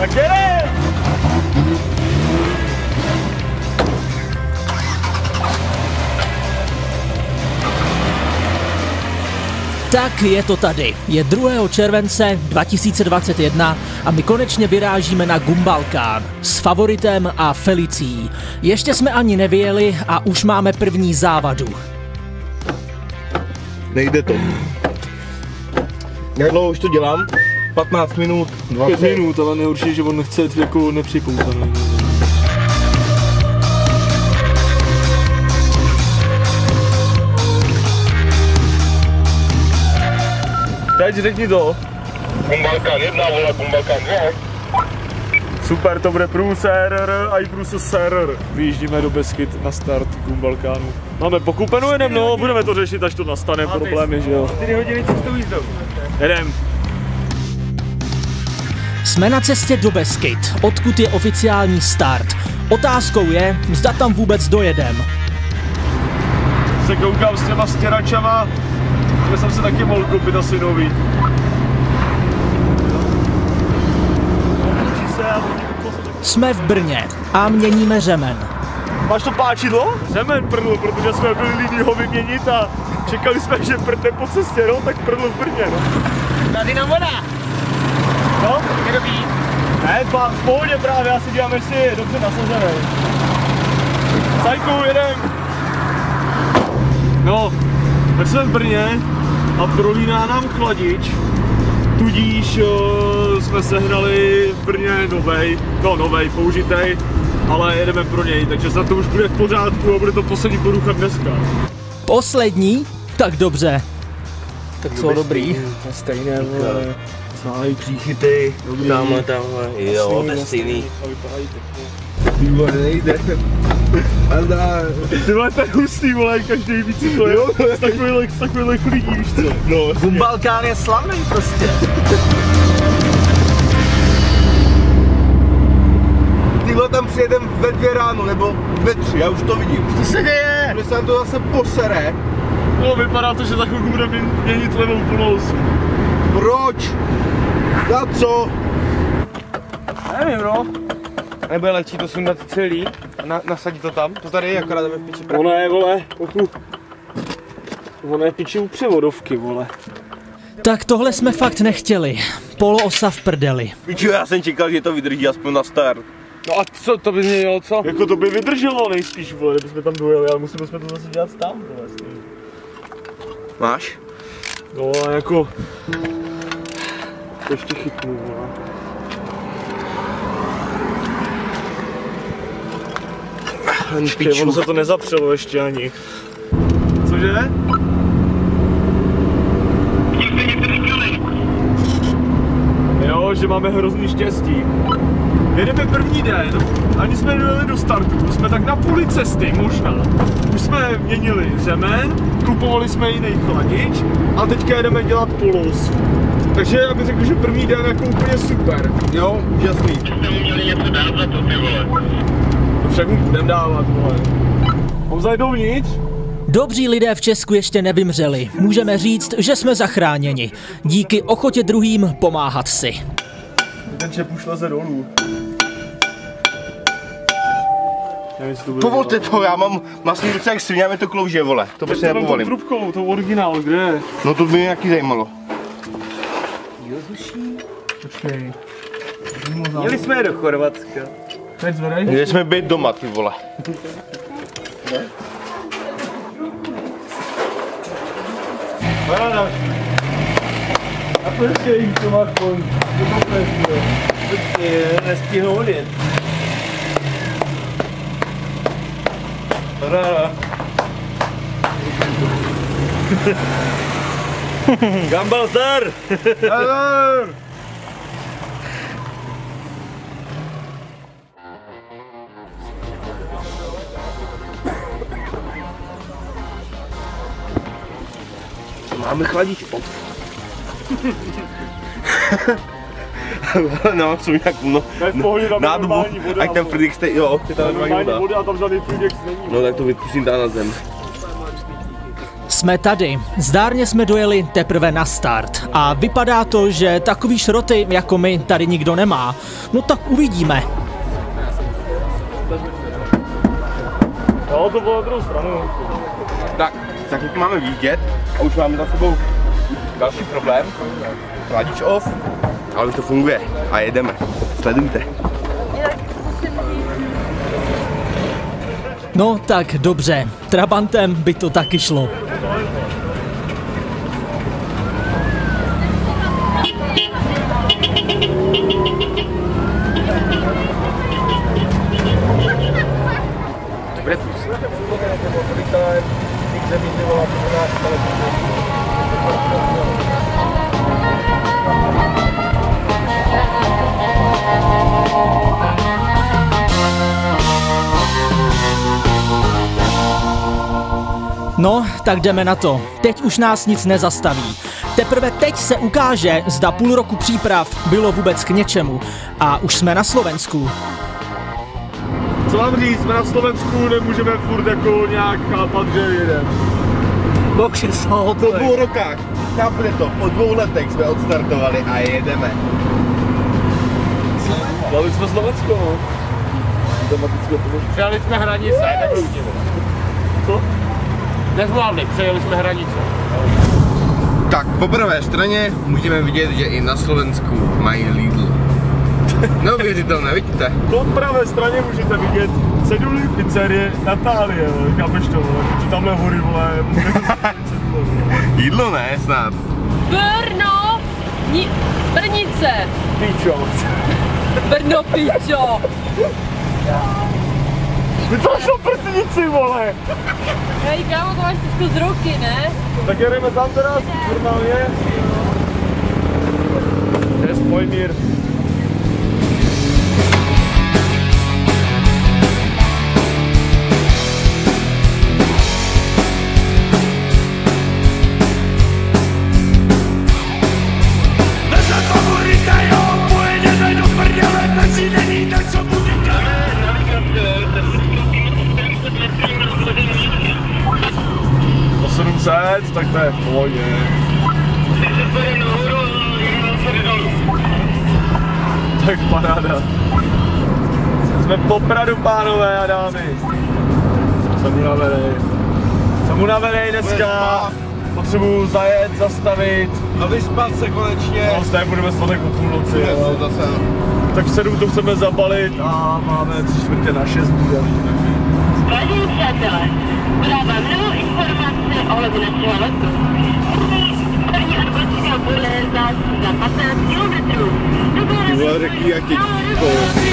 Tak jdeme! Tak je to tady. Je 2. července 2021 a my konečně vyrážíme na Gumbalkán s Favoritem a Felicií. Ještě jsme ani nevyjeli a už máme první závadu. Nejde to. Jak dlouho už to dělám? 15 minut, 20 minut, ale neurčitě, že on nechce jako nepřipoutaný. Teď řekni to. Gumbalkán 1, vole, Gumbalkán 2. Super, to bude průser a i průser. Vyjíždíme do Beskyd na start Gumbalkánu. Máme pokupenu, jedem, no, budeme to řešit, až to nastane, problém je, že jo. 4 hodiny cestou jízdou. Jedem. Jsme na cestě do Beskyd, odkud je oficiální start. Otázkou je, zda tam vůbec dojedem. Se koukám s těma stěračama, že jsem se taky mohl koupit asi nový. Jsme v Brně a měníme řemen. Máš to páčidlo? Zemen prdl, protože jsme byli líní ho vyměnit a čekali jsme, že prdne po cestě, no, tak prdl v Brně, no. Tady nám voda. No? Je dobrý. Ne, v pohodě právě, já si dělám, jestli je dobře nasazený. Sajku, jedem. No, tak jsme v Brně a prolíná nám chladič. Tudíž jsme sehnali v Brně novej, použitej, ale jedeme pro něj, takže za to už bude v pořádku a bude to poslední porucha dneska. Poslední? Tak dobře. Tak co dobrý? Stejné, vole. Zahájí příchyty. Tamhle. Jo, to je stejný. Ty vole, nejde. Ty vole, to je hustý, vole, každý ví, co to je. Z takových lidí, víš co? No, Gumbalkán je slavný prostě. Ty vole, tam přijedem ve 2 ráno, nebo ve 3, já už to vidím. Co se děje? Mě se nám to zase posere. No, vypadá to, že za chvilku budeme měnit levou polosu. Proč? Za co? Nevím, no. Nebude lepší to sundat celý a nasadit to tam? To tady je akorát v piči prachy. Ono je, vole, ono je piči u převodovky, vole. Tak tohle jsme fakt nechtěli. Poloosa v prdeli. Piču, já jsem čekal, že to vydrží aspoň na start. No a co, to by mělo co? Jako to by vydrželo nejspíš, vole, kdybychom tam dojeli, ale museli jsme to zase dělat tam, vole. Máš? No a jako... To ještě chytnu, vole. Ono se to nezapřelo ještě ani. Cože? Jo, že máme hrozný štěstí. Jedeme první den, ani jsme nedojeli do startu, jsme tak na půli cesty možná. Už jsme měnili řemen, kupovali jsme jiný chladič a teďka jedeme dělat polos. Takže já bych řekl, že první den jako úplně super. Jo, úžasný. Jste mu měli něco dát za to, ty vole. To však mu budem dávat, vole. Mám zajít dovnitř? Dobří lidé v Česku ještě nevymřeli. Můžeme říct, že jsme zachráněni. Díky ochotě druhým pomáhat si. Ten čep už leze dolů. Povolte to, já mám masný ruce jak svině a mě to klouže, vole. To prostě nepovolím. Trubkou, to originál, kde je? No to by mě nějaký zajímalo. Počkej. Měli jsme je do Chorvatska. Teď zvedej. Měli jsme být doma, ty vole. A počkej, to máš pojď. Nestihnou odjet. Gambal zdar! Máme chladič pod. No, jsou nějak, no, nádbu, ať ten Fridix, jo, je tam normální voda. Voda a tam žádný Fridix není. No tak to vypustím tam na zem. jsme tady. Zdárně jsme dojeli teprve na start. A vypadá to, že takový šroty jako my tady nikdo nemá. No tak uvidíme. Jo, to bylo na druhou stranu. Tak jak máme výjíždět a už máme za sebou další problém. Kladič off, ale už to funguje a jedeme. Sledujte. No tak dobře, Trabantem by to taky šlo. No, tak jdeme na to. Teď už nás nic nezastaví. Teprve teď se ukáže, zda půl roku příprav bylo vůbec k něčemu. A už jsme na Slovensku. Co vám říct, jsme na Slovensku, nemůžeme furt jako nějak chápat, že jedeme. Po 2 rokách, chápete to, po 2 letech jsme odstartovali a jedeme. Dali jsme Slovensko, no. Přejeli jsme hranice, nevrutili. Co? Nezvládli, přejeli jsme hranice. Tak po pravé straně můžeme vidět, že i na Slovensku mají Lidl. Neuvěřitelné, vidíte? Po pravé straně můžete vidět ceduli pizzerie Natálie, chápeš to, že tamhle hory, vole, Jídlo ne, snad. Brno! Brnice! Píčo. Brno, píčo! Ty to šlo prtnici, vole! Hej, kámo, to máš trošku z ruky, ne? Tak jedeme tam teraz, normálně. To je Spojmír. Tak to je v pohodě. Tak paráda. Jsme po Pradu, pánové a dámy. Jsem unavenej dneska. Potřebuju zajet, zastavit. A vyspat se konečně. No, stejně budeme spát tak o půlnoci. Tak v 7 to chceme zabalit a máme 3/4/6 bude. Vážení přátelé, podávám novou informaci ohledně našeho letu. První odbočka bude za 15 km. Tohle řekni, jak tě díko.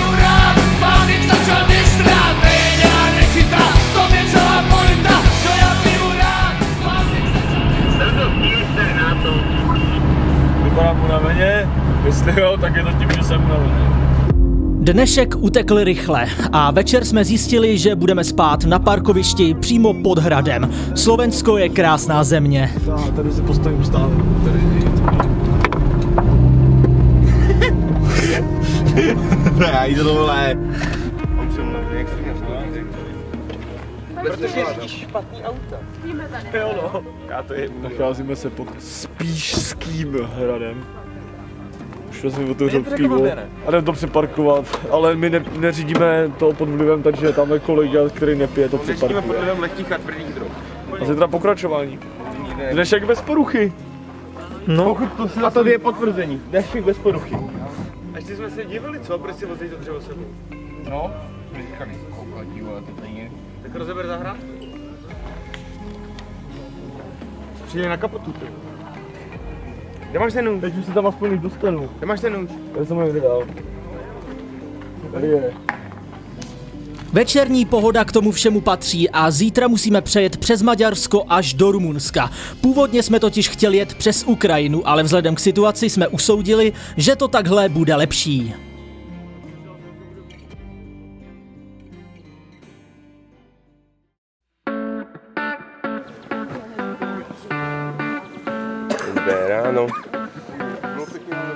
Vypadám unaveně, jestli jo, tak je to tím, že jsem unavený. Dnešek utekl rychle a večer jsme zjistili, že budeme spát na parkovišti přímo pod hradem. Slovensko je krásná země. Tady si postavím stále. Já jdu dole. Protože jezdíš špatný auta. Jo no. Nacházíme se pod Spišským hradem. Už vlastně otevřel pivo a jdem to přeparkovat, ale my neřídíme to pod vlivem, takže tam je kolega, který nepije, to přeparkuje. Neřídíme pod vlivem lehkých a tvrdých drog. A zítra pokračování. Dnešek bez poruchy. No. A tady je potvrzení. Dnešek bez poruchy. Až ty jsme se divili, co? Proč si vozí to dřevo sebou? No, říkali, koukladí, ale to není. Tak rozeber zahrádku. Přijde na kapotu, ty. Kde máš ten nůž? Teď už se tam aspoň dostanu. Kde máš ten nůž? Já jsem ho někde dal. Tady je. Večerní pohoda k tomu všemu patří a zítra musíme přejet přes Maďarsko až do Rumunska. Původně jsme totiž chtěli jet přes Ukrajinu, ale vzhledem k situaci jsme usoudili, že to takhle bude lepší. Dobré ráno.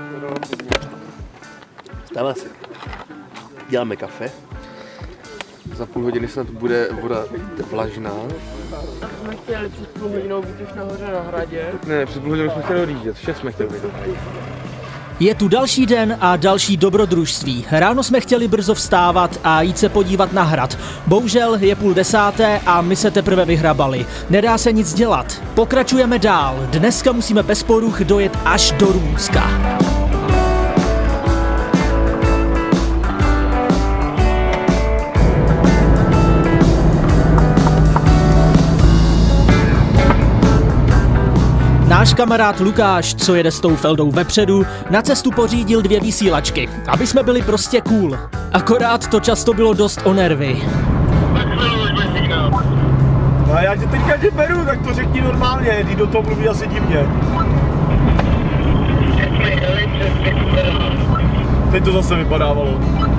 Stále se. Děláme kafe. Za půl hodiny snad bude voda vlažná. Tak jsme chtěli před půl hodinou být už nahoře na hradě. Ne, před půl hodinou jsme chtěli odjíždět, 6 jsme chtěli být. Je tu další den a další dobrodružství. Ráno jsme chtěli brzo vstávat a jít se podívat na hrad. Bohužel je 9:30 a my se teprve vyhrabali. Nedá se nic dělat. Pokračujeme dál. Dneska musíme bez poruch dojet až do Rumunska. Náš kamarád Lukáš, co jede s tou Feldou vepředu, na cestu pořídil 2 vysílačky, aby jsme byli prostě cool. Akorát to často bylo dost o nervy. No já tě teďka beru, tak to řekni normálně, ty do toho mluví asi divně. Teď to zase vypadávalo.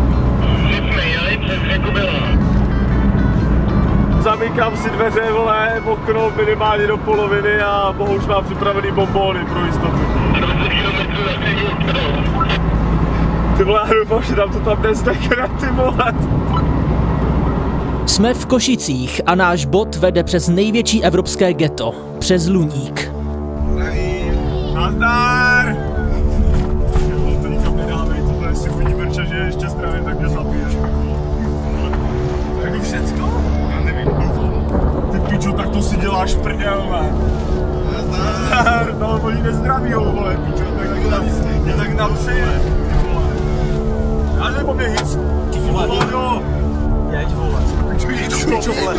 Zamykám si dveře, vole, okno minimálně do poloviny a Bohuš má připravený bombóny pro jistotu. Ty vole, já doufám, že nám to tam nestekne, ty vole. Jsme v Košicích a náš bod vede přes největší evropské ghetto, přes Luník. Nazdar! To nikam nedávej, tohle si uvidí Merča, že je ještě zdravě, tak mě zabije. Tak všecko? Já nevím, ty pičo, tak to si děláš v prdel, ne? Nazdar! No, oni nezdravijou, vole, pičo, tak napřeje, ty vole. Já nebo mě nic, ty vole, jo. Jeď, vole. Pičo, vole.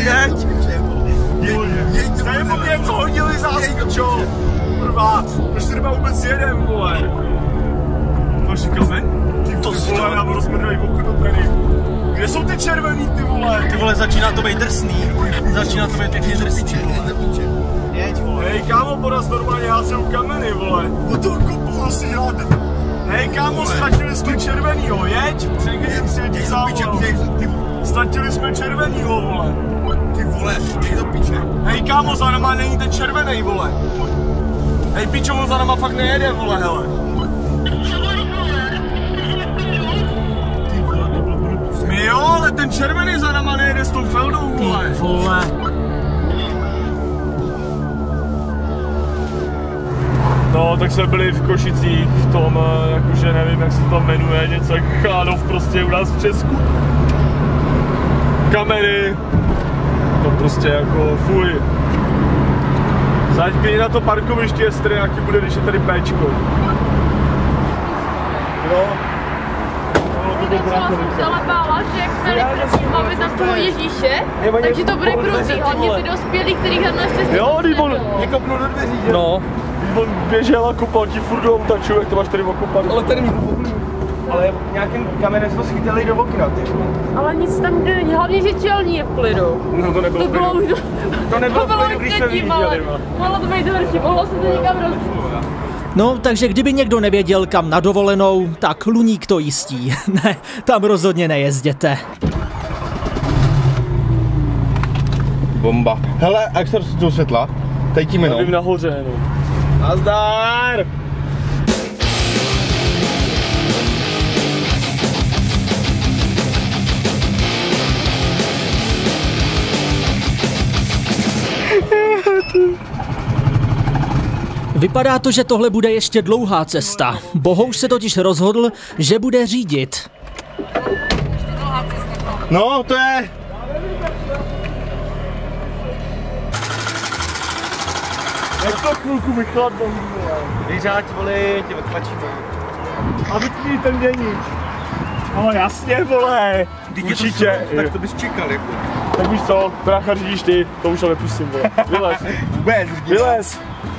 Jeď, nebo mě co hodili zás, pičo. Kurva, proč ty třeba vůbec jedem, vole? Máš kameň? Ty to vole, já budu rozmrdavý okno tady. Kde jsou ty červený, ty vole? Ty vole, začíná to být drsný. Začíná to být pěkně drsný. Jeď, vole. Hej, kámo, poraz normálně házou kameny, vole. Do toho kopu si děláte. Hej, kámo, ztratili jsme červenýho, jeď. Přejdem si těch závolal. Ztratili jsme červenýho, vole. Ty vole, dej do piče. Hej, kámo, za náma není ten červený, vole. Hej, pičo, on za náma fakt nejede, vole, hele. Ty vole, to bylo brutus. My jo, ale ten červený za náma nejede s tou Feldou, vole. Ty vole. No, tak jsme byli v Košicích v tom, jakože nevím, jak se to jmenuje, něco jak Chánov prostě u nás v Česku. Kamery, to prostě jako fuj. Zaď na to parkoviště, jestli nějaký bude, když je tady péčko. Jo. To jsem se ale bála, že jak se máme tam toho Ježíše, takže to bude krutý, hlavně ty dospělí, kterých tam naštěstí. Jo, když on někopnul do dveří, že? No. Když on běžel a kopal ti furt do autačů, jak to máš tady okopat. Ale tady ale nějakým kamenem jsme schytali do okna, ty. Ale nic tam není, hlavně, že čelní je v klidu. No to nebylo to bylo už to nebylo v klidu, když jsme vyjížděli. Mohlo to být horší, mohlo se to někam rozbít. No, takže kdyby někdo nevěděl, kam na dovolenou, tak Luník to jistí. Ne, tam rozhodně nejezděte. Bomba. Hele, a jak se do světla? Tady tím jenom. Já vím nahoře, no. Nazdar! Vypadá to, že tohle bude ještě dlouhá cesta. Bohouš se totiž rozhodl, že bude řídit. No, to je... Jak to chvilku vychladnou, Vyřáď, vole, tě odtlačíme. a vytmí ten děníč. No jasně, vole. Určitě. Tak to bys čekal, jako. Tak víš co, brácha řídíš ty, to už ale nepustím, vole. Vylez. Vůbec. Vylez.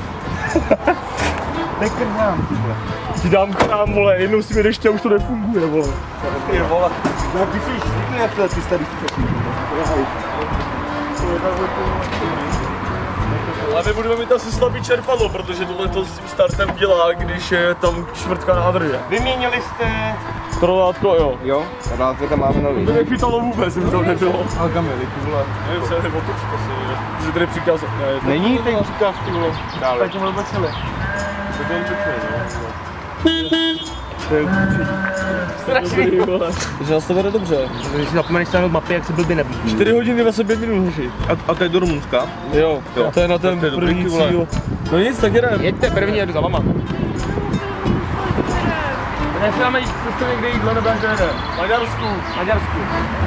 Dej krám, ty vole. Ti dám krám, vole, jednou si mi deště a už to nefunguje, vole. Ty vole. Tak ty jsi štíkne, jak ty starý včasný. Ale my budeme mít asi slabý čerpadlo, protože tohle to s tím startem dělá, když je tam čtvrtka nádrže. Vyměnili jste... To rolátko, jo. Jo, rolátko tam máme nový. To nechytalo vůbec, mi to nebylo. Ale kamely, ty vole. Nevím, co je otoč to si, že tady příkaz... Ne, Není ten příkaz, ty vole. Dále. Tak tím vůbec celé. to byl pěkný, no. Strašný. Že nás to vede dobře. Když si zapomeneš stáhnout mapy, jak se blbě neblíží. 4 hodiny 25 minut, hoši. A to je do Rumunska? Jo, to je na ten první cíl. No nic, tak jedeme. Jeďte první, jedu za vama. Nechceme jít cestou někde jídlo, nebo jak to jede? Maďarsku.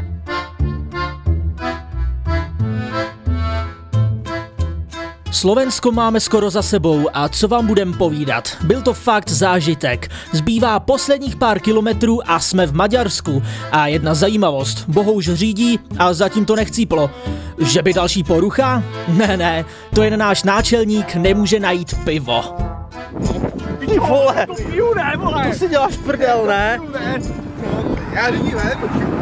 Slovensko máme skoro za sebou a co vám budem povídat, byl to fakt zážitek. Zbývá posledních pár kilometrů a jsme v Maďarsku. A jedna zajímavost, Bohouš řídí a zatím to nechcíplo. Že by další porucha? Ne, to jen náš náčelník nemůže najít pivo. Ty vole! To piju ne, vole! To si děláš prdel, ne? Já řídím, ne?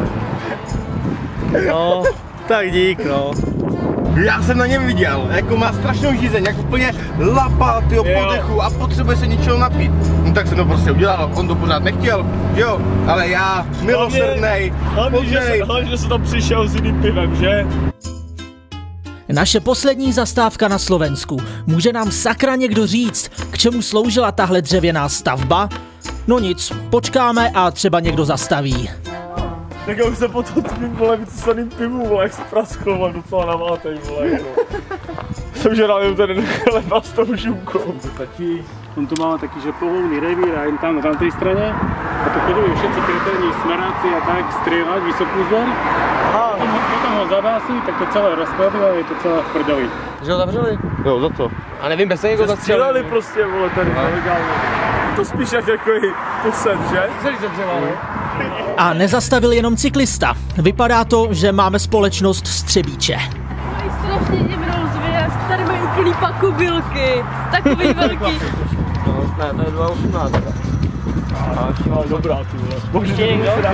No, tak dík, no. Já jsem na něm viděl, jako má strašnou žízeň, jak úplně lapá tyho podechu a potřebuje se něčeho napít. No tak jsem to prostě udělal, on to pořád nechtěl, jo, ale já, milosrdnej, hlavně, že jsem tam přišel s jiným pivem, že? Naše poslední zastávka na Slovensku. Může nám sakra někdo říct, k čemu sloužila tahle dřevěná stavba? No nic, počkáme a třeba někdo zastaví. Tak já už se potom tvým, vole, vycusaným pivu, vole, jak se praskl, vole, docela namátej, vole, jako. Jsem že dám ten chleba s tou žumkou. Taký, on tu máme taký, že pohovný revír a jen tam na tej strane. A to chodujú všetci kreténi, smeráci a tak strieľať vysokú zver. A potom ho zabásí, tak to celé rozkladí a je to celé v prdeli. Že ho zavřeli? Jo, za co? A nevím, bez někoho zastřelili prostě, vole, tady nelegálně. To spíš jak takový posed, že? Celý zemřela, ne? A nezastavil jenom cyklista. Vypadá to, že máme společnost z Třebíče. Mají strašně divnou zvěst, tady mají úplný pakobylky, takový velký. Ne, to je 2,18. Dobrá, ty vole. Bože, někdo se dá.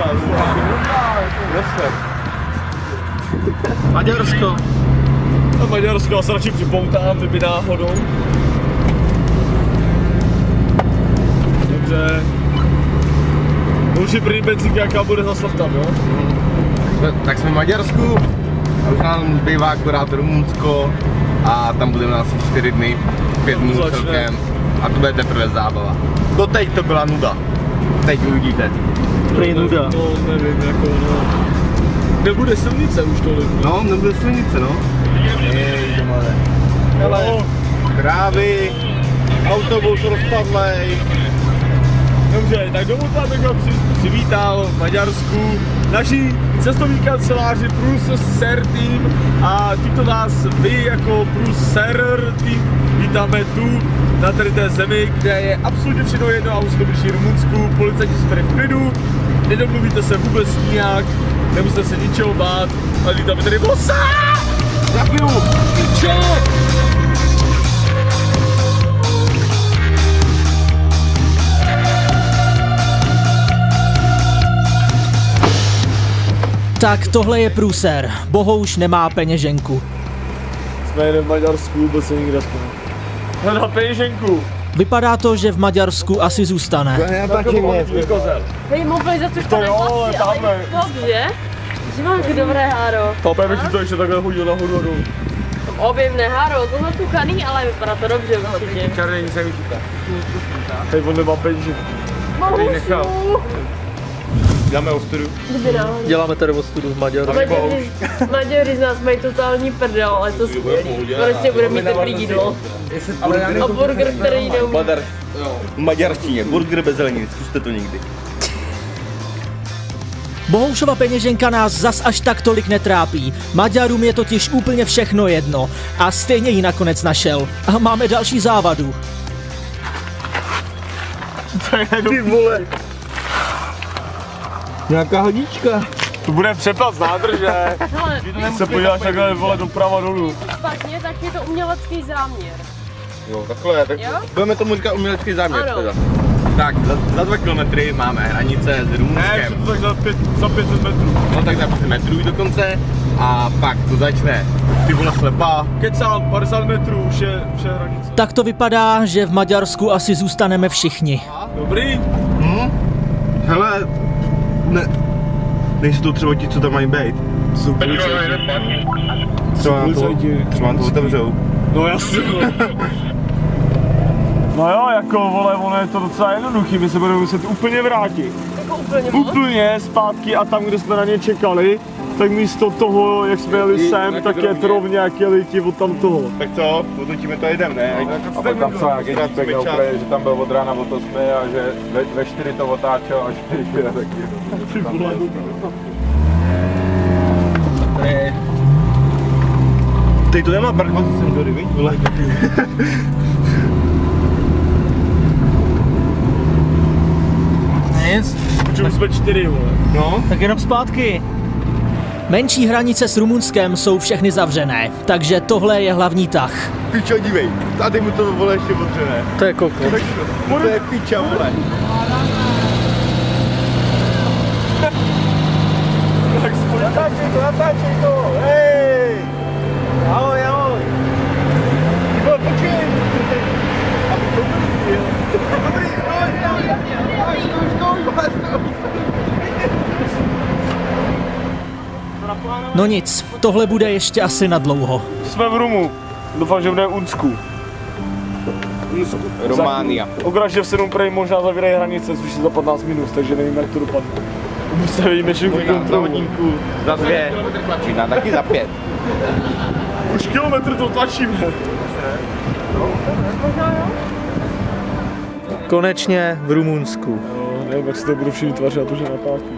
Maďarsko. A Maďarsko, já se radši připoutám, kdyby náhodou. Dobře. Už je první benzínka, jaká bude za tam, jo? Tak jsme v Maďarsku, a už nám bývá akorát Rumunsko a tam budeme asi 4 dny, 5 dnů celkem a to bude teprve zábava. Doteď to byla nuda, teď uvidíte. Prý nuda. No, nevím, jako no. Nebude silnice už tolik. No, nebude silnice, no. Hele, krávy, autobus rozpadlej. Dobře, tak dovolte, abych ho přivítal v Maďarsku naší cestovní kanceláři Prusser Team a tímto nás vy jako Prusser Team vítáme tu na tady té zemi, kde je absolutně všechno jedno a už se to blíží Rumunsku, policajti jsou tady v klidu, nedomluvíte se vůbec nijak, nemusíte se ničeho bát, ale vítáme tady bossa! Zapiju! Piče! Tak tohle je průser. Bohouš nemá peněženku. Jsme jen v Maďarsku, vůbec se nikde spolu. Hledá peněženku. Vypadá to, že v Maďarsku asi zůstane. Hej, mobilizace už to neplatí, ale dobře. Že máš dobré háro. Papé bych si to ještě takhle hodil nahoru a dolů. Objevné háro, tohle tuchaný, ale vypadá to dobře určitě. Čarný se vyčítá. Teď on nemá peněženku. Bohužů. Děláme ostudu. Děláme tady ostudu v Maďarsku. Maďari z nás mají totální prdel, ale to prostě bude mít dobrý jídlo. A burger, který jdou. V maďarštině, burger bez zeleniny, zkuste to někdy. Bohoušova peněženka nás zas až tak tolik netrápí. Maďarům je totiž úplně všechno jedno. A stejně ji nakonec našel. A máme další závadu. Ty vole. Nějaká hodička. To bude přepad z nádrže. Hele, Když se podíváš takhle vole doprava dolů. špatně, tak je to umělecký záměr. Jo, takhle, tak Jo? budeme tomu říkat umělecký záměr Ano. teda. Tak, za 2 kilometry máme hranice s Ne, Rumunskem. to tak za 500 metrů. No tak za 500 metrů dokonce a pak to začne. Ty vole slepá. Kecám, 50 metrů už je hranice. Tak to vypadá, že v Maďarsku asi zůstaneme všichni. Dobrý? Hele, ne, nejsou to třeba ti, co tam mají být. Super. Třeba nám to otevřou. No jasně. No jo, jako vole, ono je to docela jednoduchý, my se budeme muset úplně vrátit. Jako úplně Úplně zpátky a tam, kde jsme na ně čekali, tak místo toho, jak jsme jeli sem, tak je to rovně, jak jeli ti od tam toho. Tak co, odletíme to jedem, ne? A pak tam psal nějaký týpek, že tam byl od rána od 8 a že ve 4 to otáčel a 4 taky. Teď to nemá parkovací senzory, viď? Nic. Už jsme 4, vole. No. Tak jenom zpátky. Menší hranice s Rumunskem jsou všechny zavřené, takže tohle je hlavní tah. Pičo, dívej, tady mu to vole ještě otřené. To je kokot. To je piča, vole. Natáčej to, hej! Ahoj, ahoj! Ivo, počkej! Dobrý, stoj! No nic, tohle bude ještě asi na dlouho. Jsme v Rumu. Doufám, že v Unsku. Románia. Okračně v 7 prej možná zavírají hranice, což je za 15 minut, takže nevím, jak to dopadne. My se vidíme, že za hodinku, za 2, Čína taky za 5. Už kilometr to tlačíme. Konečně v Rumunsku. No, nevím, jak si to budu všichni tvařit, a to, že natáčí.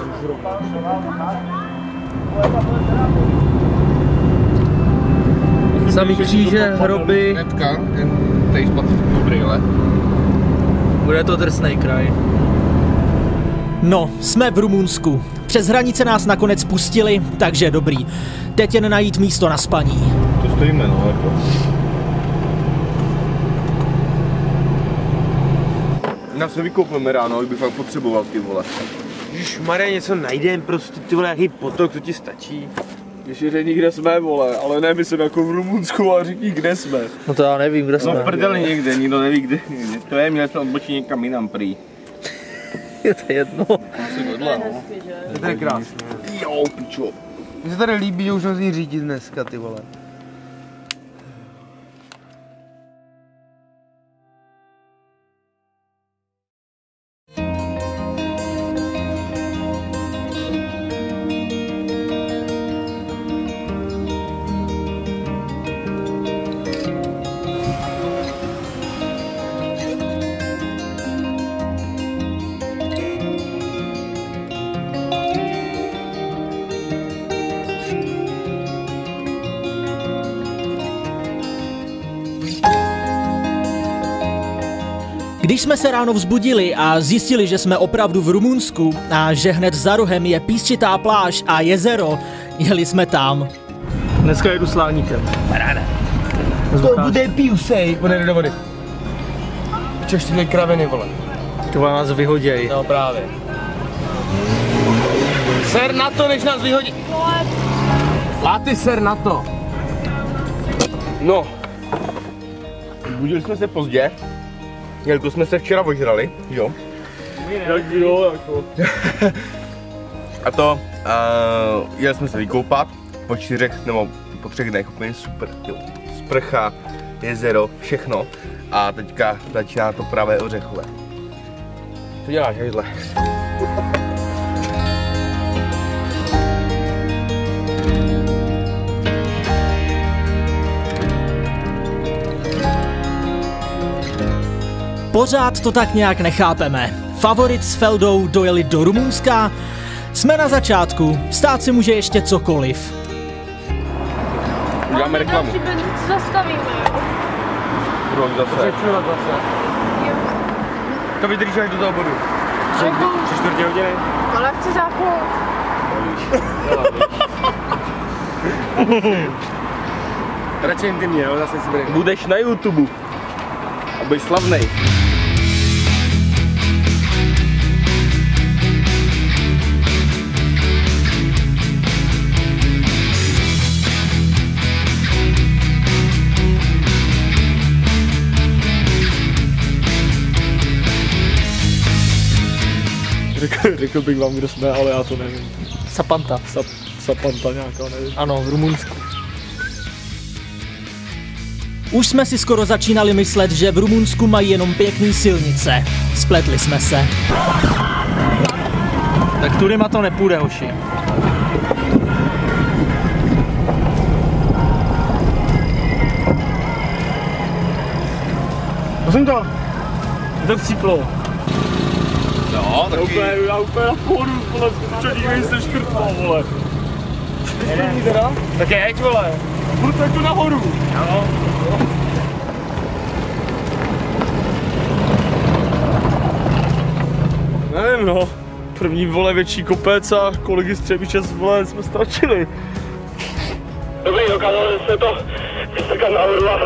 Samý kříže, hroby. Hnedka, tady zpátky v brýle. Bude to drsnej kraj. No, jsme v Rumunsku. Přes hranice nás nakonec pustili, takže dobrý. Teď jen najít místo na spaní. To stojíme, no, jako. Já se vykoupneme ráno, bych fakt potřeboval, ty vole. Ježišmarja, něco najdem, prostě ty vole, jaký potok, to ti stačí. Ještě řekni, kde jsme, vole, ale ne myslím jako v Rumunsku, ale řekni, kde jsme. No to já nevím, kde jsme. No v prdeli někde, nikdo neví kde. To je, měli jsme odbočit někam jinam prý. Je to jedno. To je krásné. Jo, pičo. Mně se tady líbí, že už nosí řídit dneska, ty vole. Když jsme se ráno vzbudili a zjistili, že jsme opravdu v Rumunsku a že hned za rohem je písčitá pláž a jezero, jeli jsme tam. Dneska jedu s láníkem. Paráda. To bude pívsej, on jde do vody. Češ tyhle kraviny, vole. To nás vyhoděj. No právě. Ser na to, než nás vyhodí. Láty ser na to. No. Budili jsme se pozdě. Jelikož jsme se včera ožrali, jo? Jo, jako. A to, jeli jsme se vykoupat po 4 nebo po 3 dnech, úplně super, jo. Sprcha, jezero, všechno. A teďka začíná to pravé ořechové. Co děláš, hejzle? Pořád to tak nějak nechápeme. Favorit s Feldou dojeli do Rumunska. Jsme na začátku, stát si může ještě cokoliv. Uděláme reklamu. Zastavíme. Budou zase. To vydržíš až do toho bodu. 3/4 hodiny. Ale chci záchod. Radši intimně, jo, zase si bude. Budeš na YouTube. A budeš slavnej. Řekl bych vám, kde jsme, ale já to nevím. Sapanta. Sapanta nějaká, nevím. Ano, v Rumunsku. Už jsme si skoro začínali myslet, že v Rumunsku mají jenom pěkný silnice. Spletli jsme se. Tak tudyma to nepůjde, hoši. Prosím to. To chcíplo. Jo, taky. Já úplně na pohodu, vole, zkučený, jste škrtlo, vole. Ty teda? Tak jeď, vole. Budu tak tu nahoru. Jo. Nevím, no. První, vole, větší kopec a kolegy z Třebíče, vole, jsme ztratili. Dobrý, dokázali jsme to vystrkat nahoru a...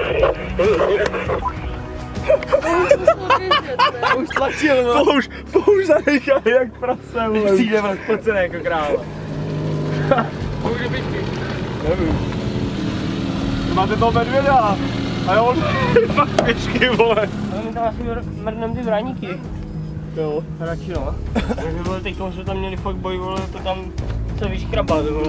Už tlačil, no. To už zanechal jak prase, vole. Přijde vás spocený jako kráva. Může být. Nevím. Máte toho medvěda. A jo, fakt pěšky, vole. Ale my tam asi mrdnem ty vráníky. Jo. Radši no. Takže vole, teď jsme tam měli fakt boj, vole, to tam se vyškrabat, vole.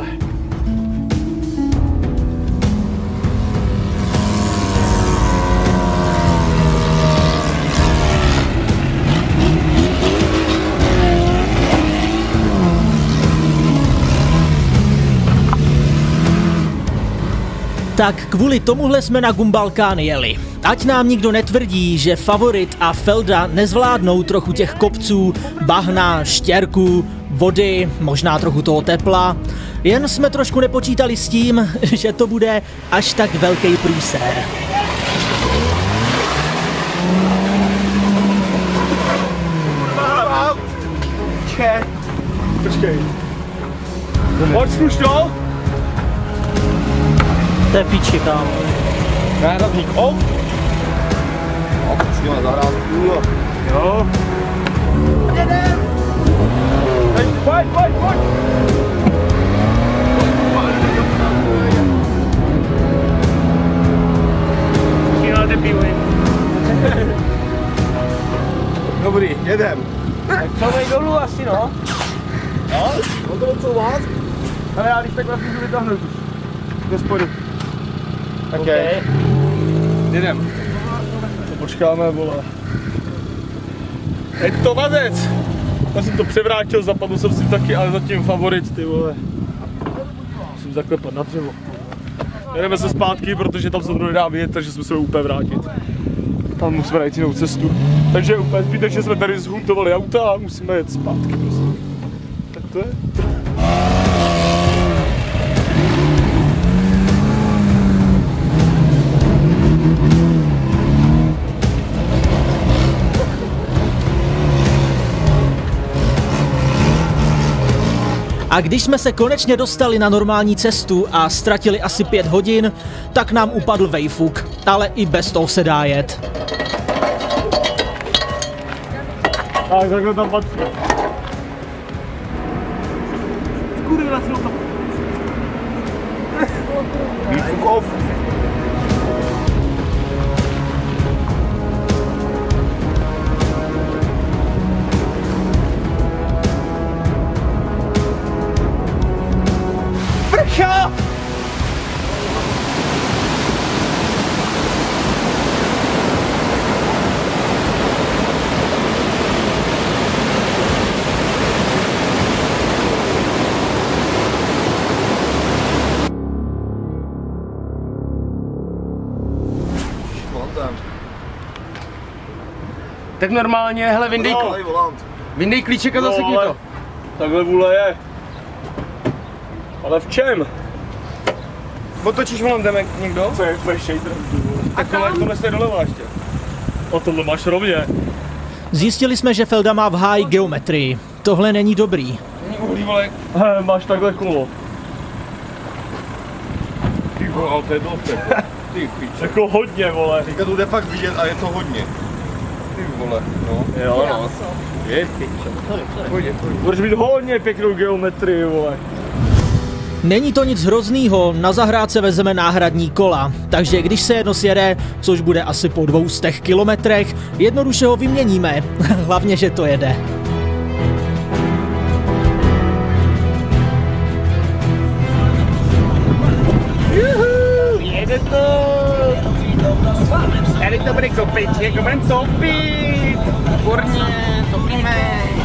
Tak kvůli tomuhle jsme na Gumbalkán jeli. Ať nám nikdo netvrdí, že Favorit a Felda nezvládnou trochu těch kopců, bahna, štěrku, vody, možná trochu toho tepla. Jen jsme trošku nepočítali s tím, že to bude až tak velký průser. Počkej. Pojď sluš to. To je píči, kámo. Náhradník off. S těma zahrádků. Jo. Jedem. Pojď. Přijímáte pivo. Dobrý, jedem. Tak co mej dolů asi, no. No, on to odsouvat. Ale já když takhle můžu vytáhnout. Do spodu. Okay. Jedem. To počkáme, vole. Je to vazec! Já jsem to převrátil, zapadl jsem si taky, ale zatím Favorit, ty vole. Musím zaklepat na dřevo. Jedeme se zpátky, protože tam se to nedá vidět, takže jsme se úplně vrátit. Tam musíme najít jinou cestu. Takže úplně zbytečně jsme tady zhuntovali auta a musíme jet zpátky prostě. Tak to je. A když jsme se konečně dostali na normální cestu a ztratili asi 5 hodin, tak nám upadl vejfuk, ale i bez toho se dá jet. Tak, takhle tam patří. Kurva, co tam? Výfuk off. Prcha! Tak normálně, hele, vyndej klíček a zasekni to. Takhle vůle je. Ale v čem? Otočíš volem demek někdo? Co je shader? Takhle to nese doleva ještě. O tohle máš rovně. Zjistili jsme, že Felda má v háji geometrii. Tohle není dobrý. Není uhlí, vole. He, máš takhle kolo. Ty vole, ale to je dobře. Ty píče. Jako hodně, vole. Teďka to jde fakt vidět a je to hodně. Ty vole, no. Jo, no. Je píče. Budeš mít hodně pěknou geometrii, vole. Není to nic hroznýho, na zahrádce vezeme náhradní kola, takže když se jedno sjede, což bude asi po 200 kilometrech, jednoduše ho vyměníme, hlavně, že to jede. Jede to! topit, jak budeme topit. Výborně, topíme.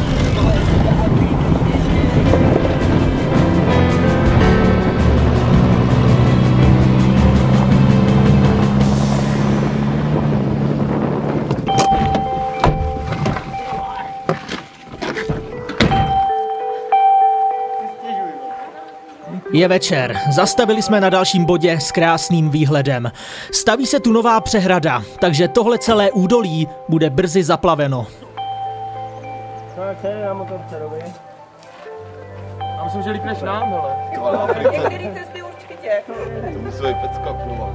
Je večer, zastavili jsme na dalším bodě s krásným výhledem. Staví se tu nová přehrada, takže tohle celé údolí bude brzy zaplaveno. Já myslím, že lípneš nám, hele. Některý cesty určitě. To musí být pecka plnová.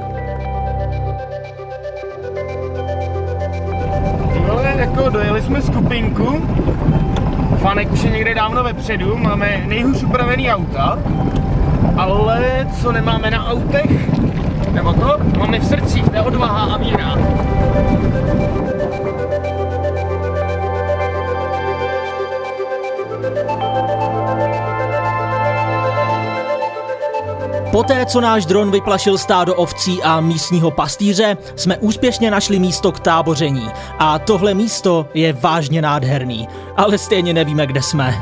No jako dojeli jsme skupinku. Fanek už je někde dávno vepředu, máme nejhůř upravený auta, ale co nemáme na autech, nebo to, máme v srdcích, to je odvaha a víra. Poté, co náš dron vyplašil stádo ovcí a místního pastýře, jsme úspěšně našli místo k táboření. A tohle místo je vážně nádherný, ale stejně nevíme, kde jsme.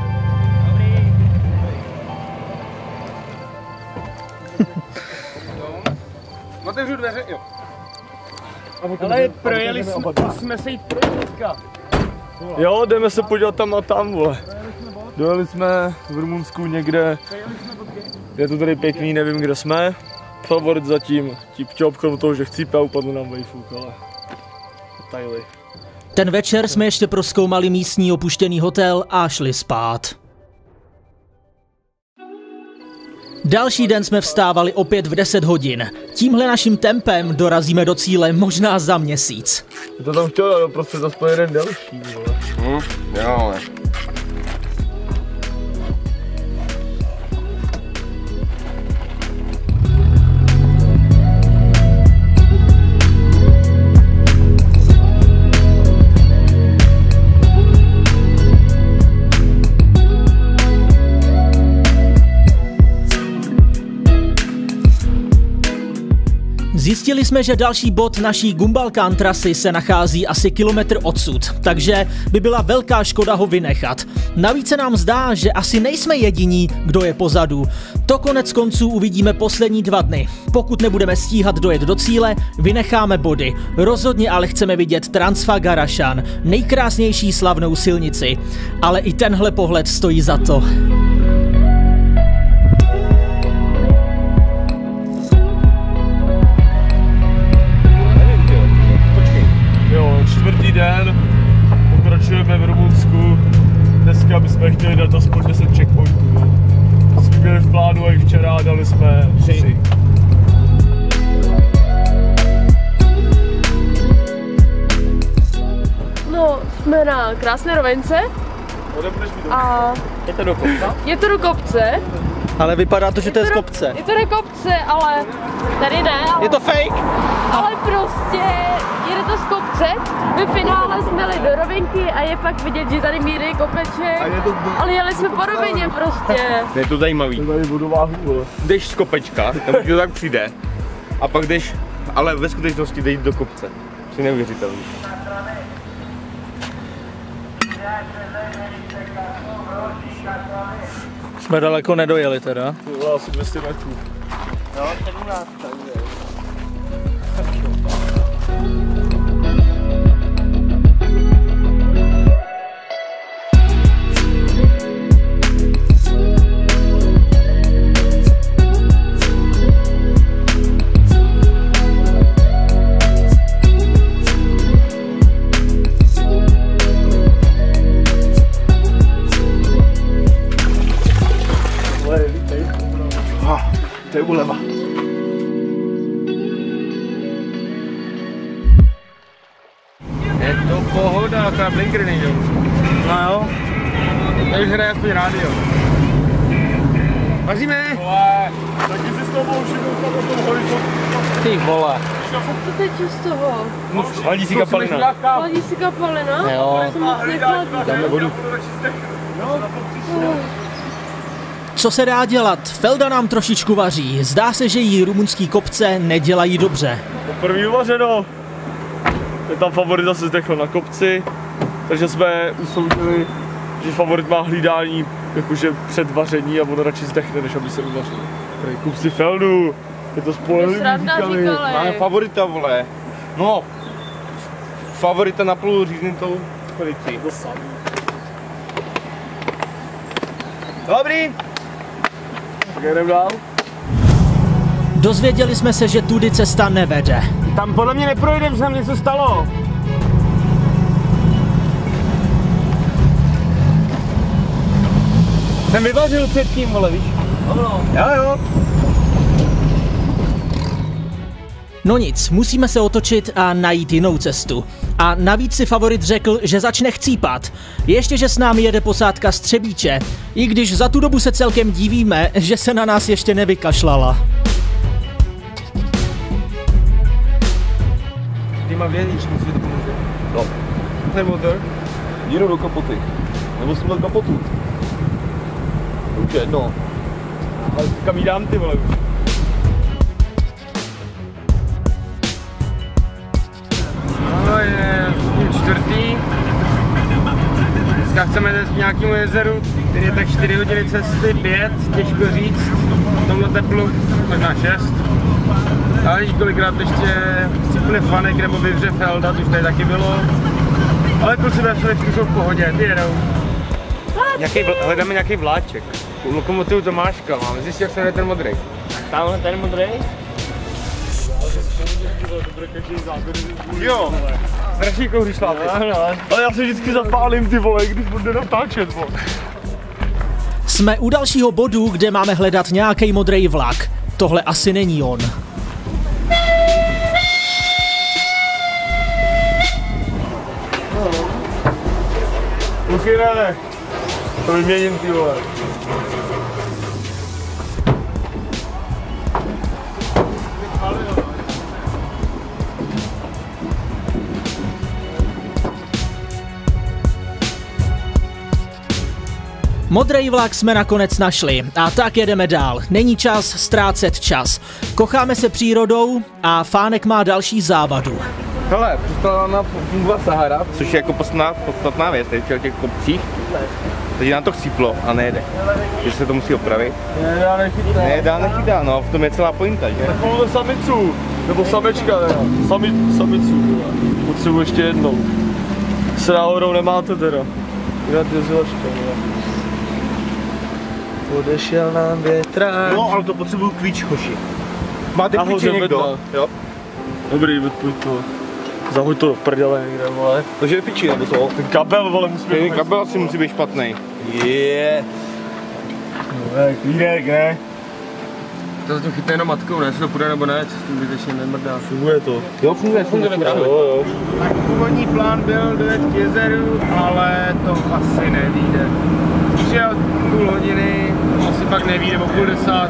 Otevřu dveře, jo. Ale projeli jsme se jít projít. Jo, jdeme se podívat tam a tam, vole. Dojeli jsme v Rumunsku někde. Je to tady pěkný, nevím, kde jsme. Favorit zatím tip-top, kromě toho, že chcípe a upadl nám vejfuk, ale detaily. Ten večer jsme ještě prozkoumali místní opuštěný hotel a šli spát. Další den jsme vstávali opět v 10 hodin. Tímhle naším tempem dorazíme do cíle možná za měsíc. Je to tam chtěl prostě zaspoň jeden delší, vole. Jo, ale. Zjistili jsme, že další bod naší Gumbalkán trasy se nachází asi kilometr odsud, takže by byla velká škoda ho vynechat. Navíc se nám zdá, že asi nejsme jediní, kdo je pozadu. To konec konců uvidíme poslední 2 dny. Pokud nebudeme stíhat dojet do cíle, vynecháme body. Rozhodně ale chceme vidět Transfagarašan, nejkrásnější slavnou silnici. Ale i tenhle pohled stojí za to. Čtvrtý den, pokračujeme v Rumunsku. Dneska bychom chtěli dát aspoň 10 checkpointů. Jsme byli v plánu i včera, dali jsme 3. No, jsme na krásné rovence. A je to do kopce? Je to do kopce. Ale vypadá to, že to je z kopce. Je to do kopce, ale tady ne. Ale, je to fake? Ale prostě jede to z kopce. Ve finále jsme jeli do rovinky a je fakt vidět, že tady míří kopeček. Ale jeli jsme po rovině prostě. Je to zajímavý. Jdeš z kopečka, tam to tak přijde. A pak jdeš, ale ve skutečnosti jdeš do kopce. To je neuvěřitelný. Jsme daleko nedojeli teda. To bylo asi 200 metrů. No, 17, takže. To je uleva. Je to pohoda, ta blinker nejdou. No jo. Tady už hraje aspoň rádio. Vaříme! Taky si s tou všimnou tam na tom horizontu. Ty vole. Co teče z toho? Hladí si kapalina. Hladí si kapalina? Jo. To moc nechladí. Dáme vodu. Co se dá dělat? Felda nám trošičku vaří. Zdá se, že jí rumunský kopce nedělají dobře. První uvařeno. je tam favorit zase zdechl na kopci, takže jsme usoudili, že favorit má hlídání jakože před vaření a on radši zdechne, než aby se uvařil. Kup si Feldu, je to spolehlivý, říkali. Máme favorita, vole. No, favorita na půl říznitou Felicí. To samý. Dobrý. Tak jdem dál. Dozvěděli jsme se, že tudy cesta nevede. Tam podle mě neprojdem, že tam něco stalo. Jsem vyvařil předtím, vole, víš? Jo. No nic, musíme se otočit a najít jinou cestu. A navíc si favorit řekl, že začne chcípat. Ještě, že s námi jede posádka z Třebíče. I když za tu dobu se celkem divíme, že se na nás ještě nevykašlala. Ty má vědíčku, co ti to pomůže? No. Ten motor? Jdu do kapoty. Nebo jsem do kapotu. Už jedno. Ale kam jí dám ty, vole? No, je čtvrtý. Dneska chceme jít k nějakému jezeru, který je tak 4 hodiny cesty, 5, těžko říct. V tomhle teplu, možná 6. Ale víš, kolikrát ještě cípne Fanek nebo vyvře Felda, to už tady taky bylo. Ale kluci ve Felixku jsou v pohodě, ty jedou. Hledáme nějaký vláček. Lokomotivu Tomáška máme, zjistit, jak se jmenuje ten modrý. Tamhle ten modrý? Jo, strašně kouří šlápy. Ale já se vždycky zapálím, ty vole, když budu natáčet, vole. Jsme u dalšího bodu, kde máme hledat nějaký modrý vlak. Tohle asi není on. Luchyne, to vyměním, ty vole. Modrý vlak jsme nakonec našli a tak jedeme dál. Není čas ztrácet čas. Kocháme se přírodou a Fánek má další závadu. Hele, přestala nám fungovat Sahara, což je jako podstatná věc tady v těch kopcích. Takže nám to chcíplo a nejede. Takže se to musí opravit. Nedá, nechytá, no, v tom je celá pointa, že? Tak máme samicu, nebo samečka, teda. Samicu, potřebuji ještě jednou. Se náhodou nemáte teda. Gratizulačka, Odešel nám větrák. No, ale to potřebuju klíč, hoši. Máte klíče někdo? Jo. Dobrý, vypojď to. Zahoď to do prdele někde, vole. Takže piči, nebo co? Ten kabel, vole, musí být. Ten kabel asi musí být špatný. Je. No, klínek, ne? To zatím chytne jenom matkou, ne? Jestli to půjde nebo ne, cestu zbytečně nemrdá. Funguje to. Jo, funguje. Jo. Tak původní plán byl dojet k jezeru, ale to asi nevíde. Přijel půl hodiny, asi pak nevíde, o 9:30.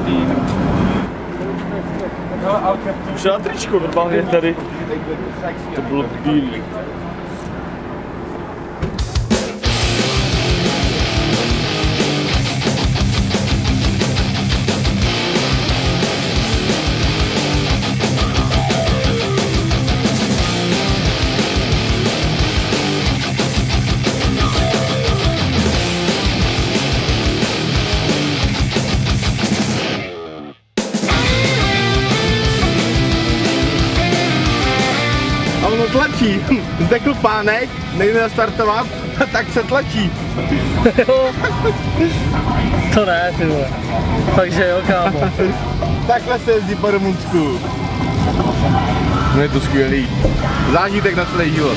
Už na tričko normálně tady. To bylo bílý. Tlačí, zdechl Fánek, nejde nastartovat, tak se tlačí. To ne, ty vole. Takže jo, kámo. Takhle se jezdí po Rumunsku. No je to skvělý. Zážitek na celý život.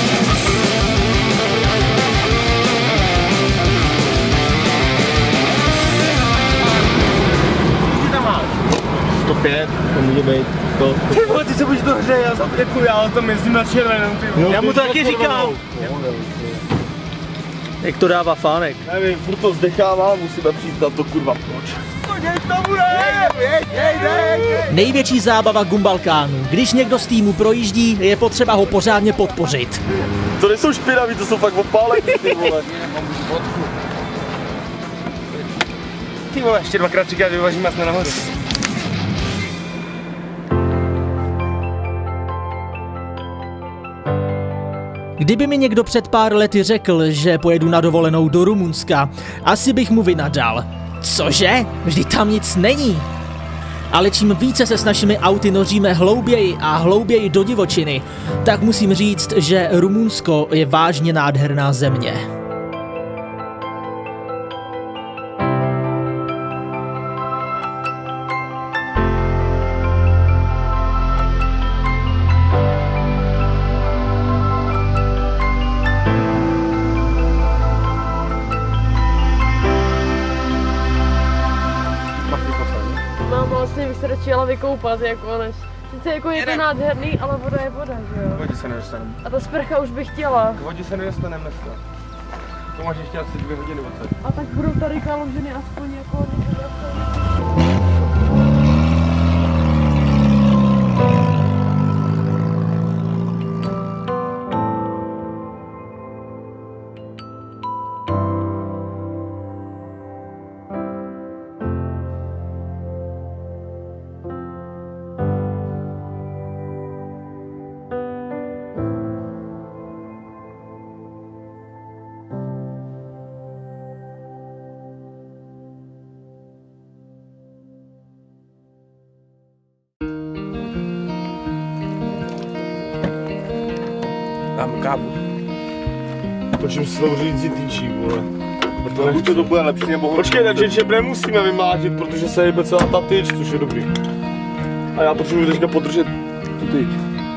Co tam máš? 105, to může být 100. Ty vole, ty se budeš to hřeje, já zapěkuju, já tam jezdím na červenou, ty vole. Já mu to taky říkám. Jak to dává Fánek? Nevím, furt to zdechává, musíme přijít na to, kurva, proč? Největší zábava Gumbalkánu. Když někdo z týmu projíždí, je potřeba ho pořádně podpořit. To nejsou špinaví, to jsou fakt opálený, ty vole. Ty vole, ještě 2x, 3x vyvažíme a jsme nahoře. Kdyby mi někdo před pár lety řekl, že pojedu na dovolenou do Rumunska, asi bych mu vynadal. Cože? Vždyť tam nic není. Ale čím více se s našimi auty noříme hlouběji a hlouběji do divočiny, tak musím říct, že Rumunsko je vážně nádherná země. Vlastně bych se radši jela vykoupat, jako než... Sice jako je to nádherný, ale voda je voda, že jo? K vodě se nedostaneme. A ta sprcha už bych chtěla. K vodě se nedostaneme dneska. To máš ještě asi 2 hodiny odsaď. A tak budou tady kalužiny aspoň jako... Dáme kávu. Počím si to říct týčí, vole. Protože to bude lepší nebo horší. Počkej, takže čep nemusíme vymlátit, protože se jebe celá ta tyč, což je dobrý. A já potřebuji teďka podržet tu tyč.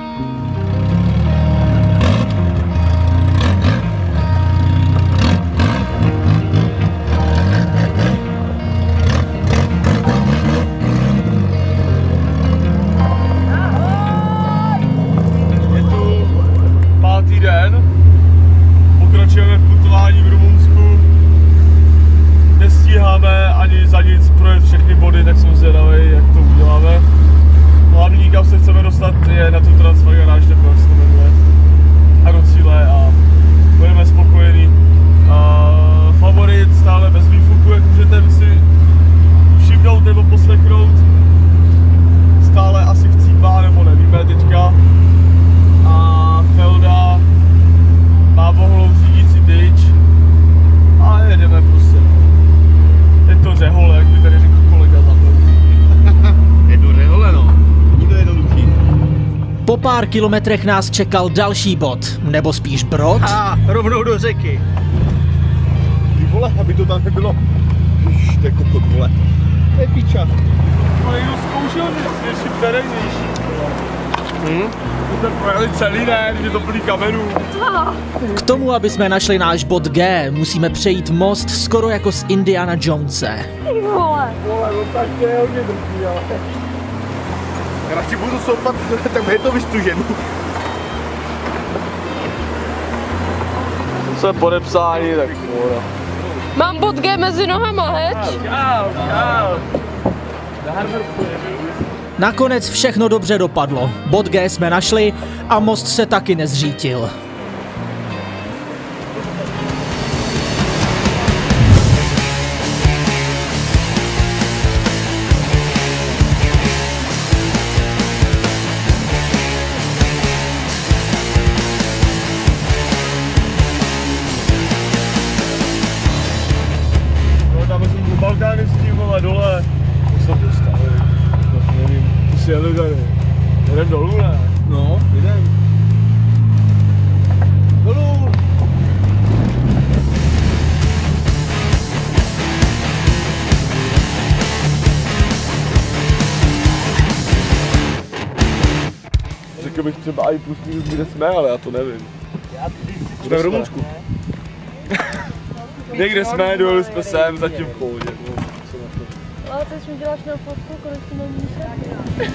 Pokračujeme v putování v Rumunsku. Nestíháme ani za nic projet všechny body, tak jsem zvědavý, jak to uděláme. Hlavní, kam se chceme dostat, je na tu transfer garáž, nebo jak se to jmenuje. A do cíle a budeme spokojení. Favorit stále bez výfuku, jak můžete si všimnout nebo poslechnout. Stále asi chcípá, nebo nevíme teďka. A Felda má bohlou řídící tyč a jedeme prostě. Je to řehole, jak by tady řekl kolega za mnou. Je to řehole, no. Není to jednoduchý. Po pár kilometrech nás čekal další bod, nebo spíš brod. A rovnou do řeky. Ty vole, aby to tam nebylo. Ježiš, to je kokot, vole. To je piča. No někdo zkoušel větší terénnější. To jsme projeli celý, ne, když je to plný kamenů. K tomu, aby jsme našli náš bod G, musíme přejít most skoro jako z Indiana Jonese. Ty vole. Vole, no tak to je hodně drtý, ale... Já radši budu soupat, tak je to vystužený. Jsme podepsáni, tak pohoda. Mám bod G mezi nohama, heč? Nakonec všechno dobře dopadlo. Bod G jsme našli a most se taky nezřítil. No tam jsem u Balkány s tím, vole, dole. Už jsem dostal, nevím, ty si jeli tady. Jdem dolů, ne? No, jdem. Dolů! Řekl bych třeba i plus minus, kde jsme, ale já to nevím. Jsme v Rumunsku. Někde jsme, dojeli jsme sem, zatím v pohodě. No, Ale teď mi děláš na fotku, kolik to mám míšet?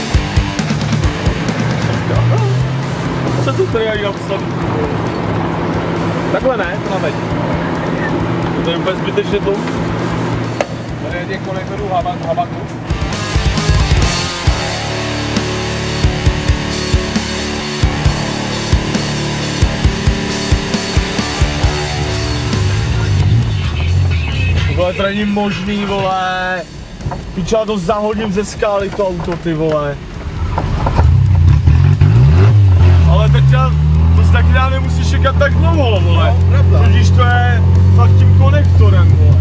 Co to tady ani napsat? Takhle ne, to naveď. To je úplně zbytečně dlouho. Tady je těch konektorů habaku. Vole, to není možný, vole. Piča, to zahodím ze skály to auto, ty vole. Ale teď to se taky dá nemusíš čekat tak dlouho, vole. No, vidíš, to je fakt tím konektorem, vole.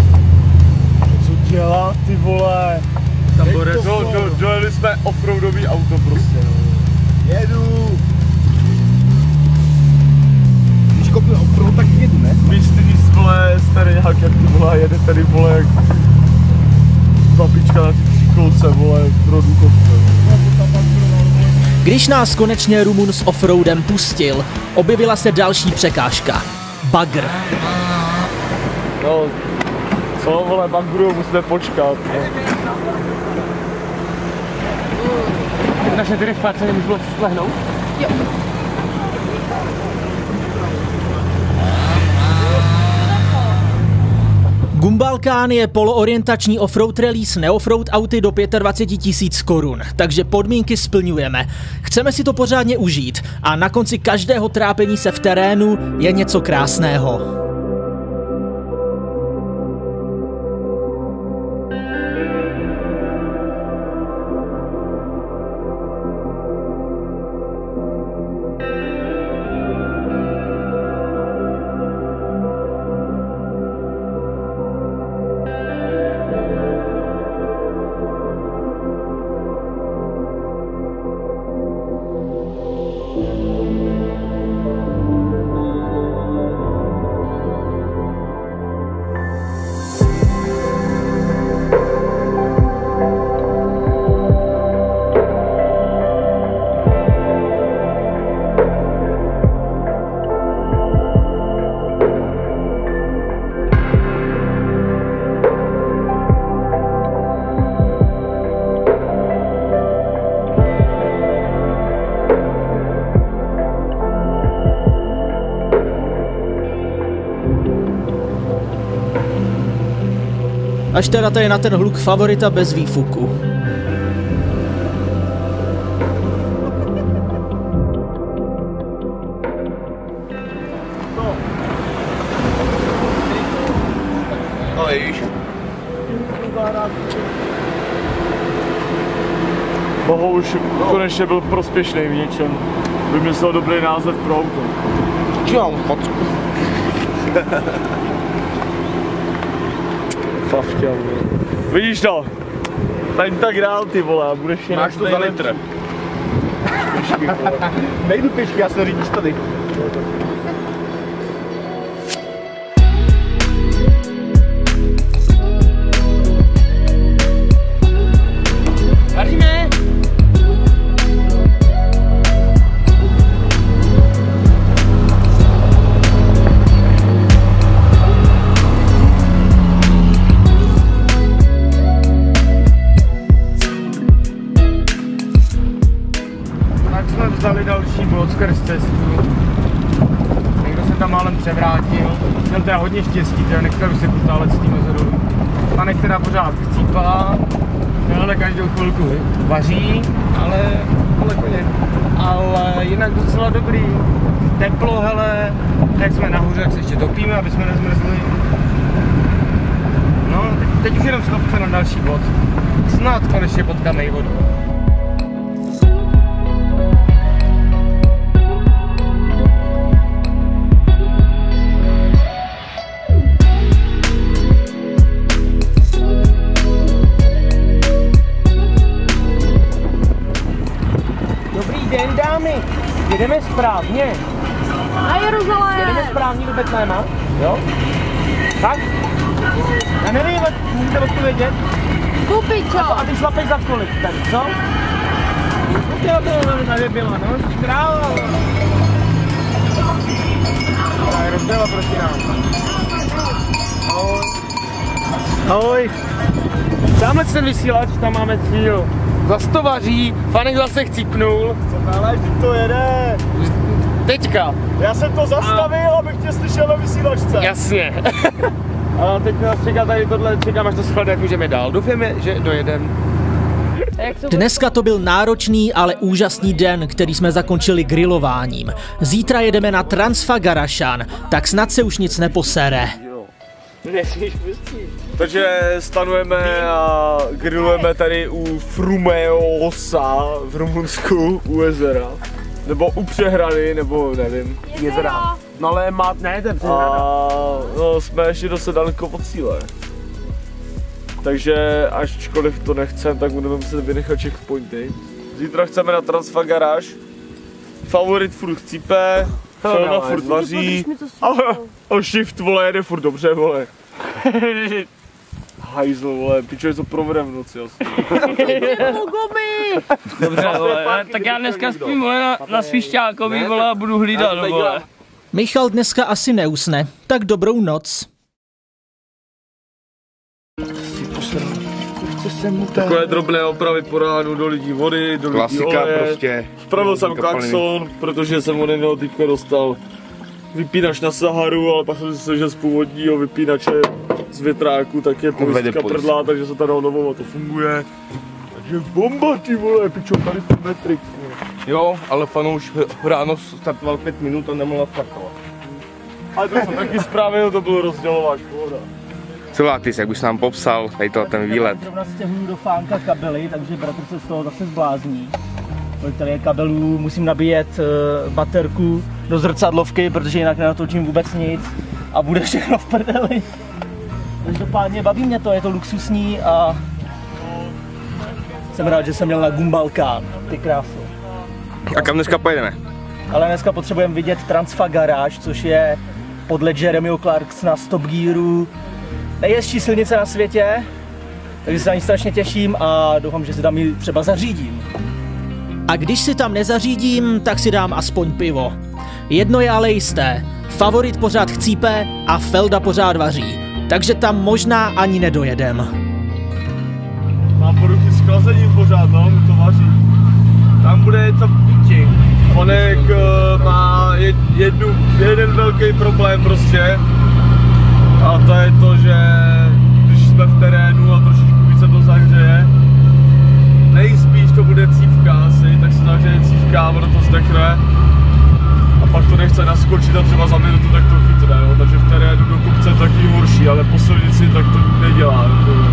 Co dělá, ty vole? Dojeli jsme offroadový auto prostě, no. Jedu. Když koupil offroad, tak jedu, ne? Víš, ty vole, starý nějak, jak ty vole, jede tady, vole, jak babička na ty příkolce, vole, pro důchodce. Když nás konečně Rumun s offroadem pustil, objevila se další překážka. Bagr. No, co, vole, bagru, musíme počkat. Naše ty rychlace nemůžu slehnout? Jo. Gumbalkán je poloorientační offroad rally s neoffroad auty do 25 000 korun, takže podmínky splňujeme. Chceme si to pořádně užít a na konci každého trápení se v terénu je něco krásného. Až teda tady na ten hluk favorita bez výfuku. No víš. Bohu už konečně byl prospěšný v něčem. Vymyslel dobrý název pro auto. Čau, focku. Favťa, vole. Vidíš to? Tady tak dál, ty vole, a budeš jen... Máš to za litr. Pěšky, vole. Nejdu pěšky, já se řídíš tady. Vaříme! Vzali další bod skrz cestu. Někdo se tam málem převrátil. Měl teda hodně štěstí, teda nechtěl by se kutálet s tím dolů. Panek teda pořád chcípá, ale každou chvilku vaří, ale koně. Ale jinak docela dobrý. Teplo, hele, jak jsme nahoře, jak se ještě topíme, aby jsme nezmrzli. No, teď už jenom z kopce na další bod. Snad konečně potkáme i vodu. Den, dámy, jedeme správně. Na Jeruzalém. Jedeme správně do Betléma, jo? Tak? Já nevím, můžete odpovědět? Kupičo. A ty šlapeš za kolik tady, co? To tady byla, no, kráva. Tak, rozděla proti nám. Ahoj. Ahoj. Tamhle ten vysílač, tam máme cíl. Zas to vaří, Fanek zase chcípnul. Co ale, to jede? teďka. Já jsem to zastavil, abych tě slyšel na vysílačce. Jasně. A teď nás čeká tady tohle, čekám až to schlade, jak můžeme dál. Doufáme, že dojedeme. Dneska to byl náročný, ale úžasný den, který jsme zakončili grilováním. Zítra jedeme na Transfagarašan, tak snad se už nic neposere. Takže stanujeme a grillujeme tady u Frumeosa v Rumunsku, u jezera. Nebo u přehrady, nebo nevím. Jezera. No ale ne, to je přehrada. A no, jsme ještě dost daleko od cíle. Takže ačkoliv to nechcem, tak budeme muset vynechat checkpointy. Zítra chceme na Transfagaráž. Favorit furt chcípe, Felna furt vaří. A shift, vole, jede furt dobře, vole. Hajzl, vole, pičo, co provedem v noci asi. Dobře, vole, tak já dneska spím, vole, na Svišťákovi, vole, a budu hlídat, vole. Michal dneska asi neusne, tak dobrou noc. Takové drobné opravy po ránu, do lidí vody, do lidí oleje. Prostě. Spravil jsem klaxon, protože jsem od něho teďka dostal vypínač na Saharu, ale pak jsem si sežil z původního vypínače z větráku, tak je pojistka prdlá, takže se to dal novou a to funguje. Takže bomba, ty vole, pičo, tady ten Matrix. Jo, ale fanouš ráno startoval 5 minut a nemohla startovat. Ale to jsem taky spravil, to byl rozdělovač, pohoda. Co Látis, jak bys nám popsal tady ten výlet? Zrovna stěhuju do fánka kabely, takže bratr se z toho zase zblázní. Tady je kabelů, musím nabíjet baterku do zrcadlovky, protože jinak nenatočím vůbec nic a bude všechno v prdeli. Každopádně baví mě to, je to luxusní a jsem rád, že jsem měl na Gumbalkán, ty krásu. A kam dneska pojedeme? Ale dneska potřebujeme vidět Transfagaráž, což je podle Jeremyho Clarksona z Top Gearu nejjezdčí silnice na světě, takže se na ní strašně těším a doufám, že si tam ji třeba zařídím. A když si tam nezařídím, tak si dám aspoň pivo. Jedno je ale jisté, favorit pořád chcípe a Felda pořád vaří, takže tam možná ani nedojedem. Mám poruchy s chlazením pořád, no, mi to vaří. Tam bude něco píči. Onek má jeden velký problém prostě. A to je to, že když jsme v terénu a trošičku více to zahřeje, nejspíš to bude cívka asi, tak se zahřeje cívka a ono to zdechne. A pak to nechce naskočit a třeba za minutu tak to chytne, no. Takže v terénu do kopce taky horší, ale po silnici tak to nedělá.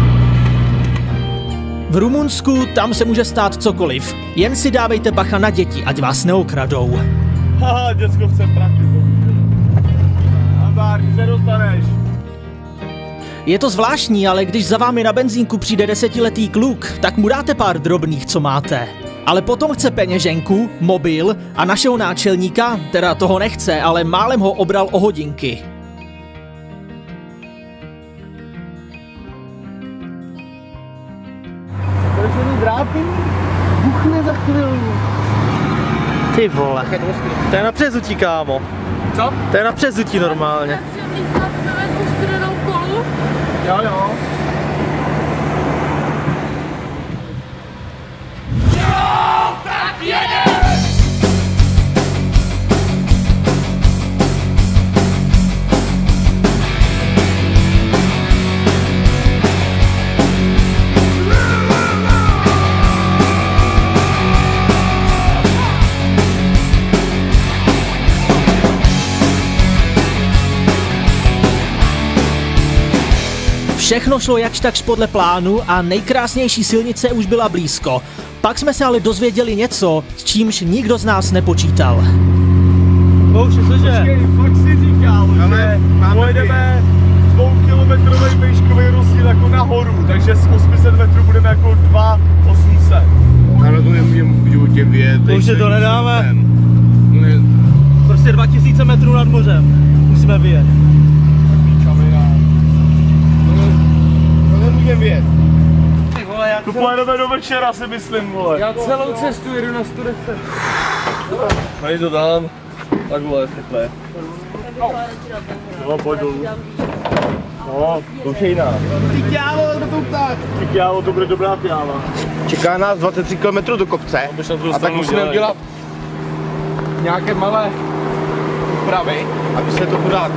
V Rumunsku tam se může stát cokoliv, jen si dávejte bacha na děti, ať vás neokradou. Haha, děcko chce prachy. Nazdár, když se dostaneš. Je to zvláštní, ale když za vámi na benzínku přijde 10letý kluk, tak mu dáte pár drobných, co máte. Ale potom chce peněženku, mobil a našeho náčelníka, teda toho nechce, ale málem ho obral o hodinky. Drápy buchne za chvíli. Ty vole, to je na přezutí, kámo. Co? To je na přezutí normálně. Jo, jo. Jo, tak jedem! Všechno šlo jakž takž podle plánu a nejkrásnější silnice už byla blízko. Pak jsme se ale dozvěděli něco, s čímž nikdo z nás nepočítal. Počkej, fakt si říkal, že pojedeme 2kilometrový výškový rozdíl jako nahoru, takže z 800 metrů budeme jako 2800. Ale to nemůžeme v životě vyjet. Už si to nedáme. Prostě 2000 metrů nad mořem musíme vyjet. Věd. Tu pojedeme do večera, si myslím, vole. Já celou cestu jedu na 110. Tady to dám. Takhle, takhle. No, pojď dolů. No, doušej nás. Ty kávo, kdo to pták? Ty kávo, to bude dobrá káva. Čeká nás 23 km do kopce a tak musíme udělat nějaké malé opravy, aby se to pořád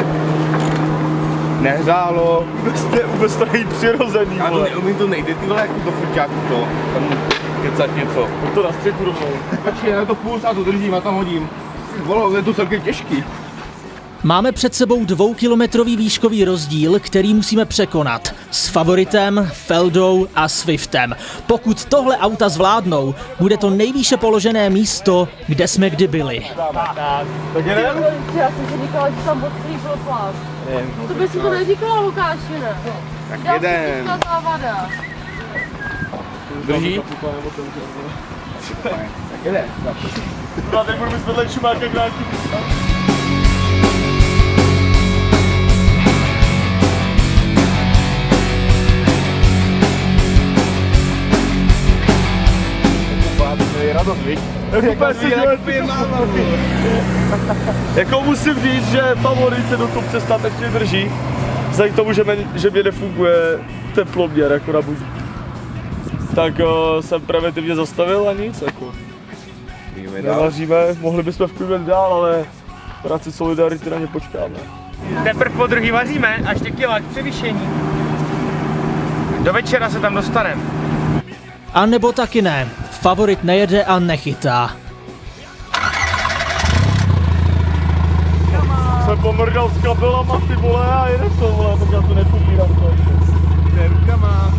nehřálo. Vůbec to není přirozený, já to neumím, to nejde, ty vole, jako do furťáku to, tam kecat něco. To na střechu rovnou. Počkej, já to půl a to držím a tam hodím. Volo, je to celkem těžký. Máme před sebou 2kilometrový výškový rozdíl, který musíme překonat s Favoritem, Feldou a Swiftem. Pokud tohle auta zvládnou, bude to nejvýše položené místo, kde jsme kdy byli. Tak jdem? Já jsem si říkala, že tam odkryj byl pás. To by si to neříkala, Lukáši, ne? Tak jedem. Dá se závada. Drží? Tak jedem. No, teď budu myslet lepší marka krátky. Radost, víš? Jako musím říct, že Favorit se do toho přestatečně drží. Vzhledem k tomu, že mě nefunguje teploměr jako na budí. Tak jsem preventivně zastavil a nic, jako. Nevaříme, mohli bychom vklivět dál, ale v práci Solidarity na ně počkáme. Teprve po druhý vaříme, až těkila k převýšení. Do večera se tam dostaneme. A nebo taky ne. Favorit nejede a nechytá. Jsem pomrdal s kabelama, ty vole, a jede to, vole, tak já to nepopírám. Jde rukama.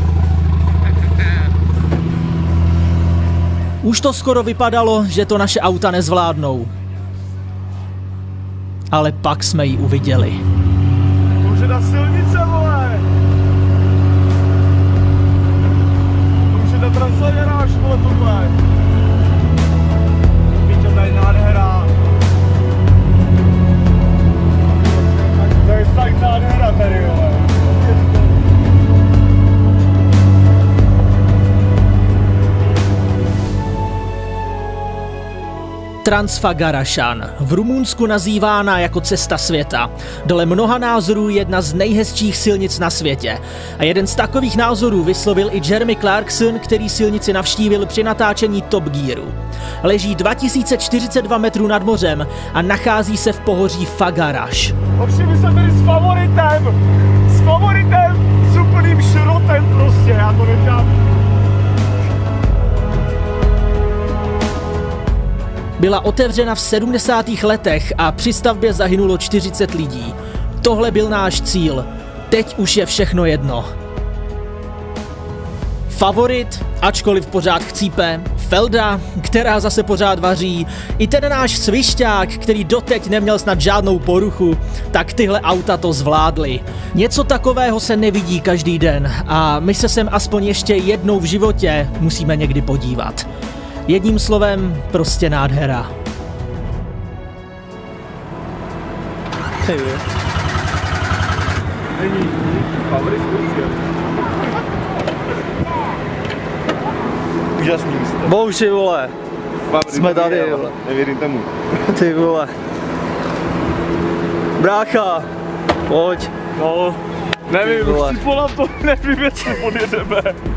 Už to skoro vypadalo, že to naše auta nezvládnou. Ale pak jsme ji uviděli. Už je na silnice, vole! Už je na Transajeráš, vole, tohle. Víte, tady nádhera. To je fakt nádhera tady, vole. Transfagarašan, v Rumunsku nazývána jako cesta světa. Dle mnoha názorů jedna z nejhezčích silnic na světě. A jeden z takových názorů vyslovil i Jeremy Clarkson, který silnici navštívil při natáčení Top Gearu. Leží 2042 metrů nad mořem a nachází se v pohoří Fagaraš. Ovšem jsme byli s Favoritem, s úplným šrotem prostě, já to nechápu. Byla otevřena v 70. letech a při stavbě zahynulo 40 lidí. Tohle byl náš cíl. Teď už je všechno jedno. Favorit, ačkoliv pořád chcípe, Felda, která zase pořád vaří, i ten náš svišťák, který doteď neměl snad žádnou poruchu, tak tyhle auta to zvládly. Něco takového se nevidí každý den a my se sem aspoň ještě jednou v životě musíme někdy podívat. Jedním slovem, prostě nádhera. Není Favorit zkoušel. Úžasný místo. Bouši, vole. Favorit jsme tady, vole. Nevěřím tomu. Ty vole. Brácha, pojď. No, nevím, už si volám to, nevím, jestli podjedeme.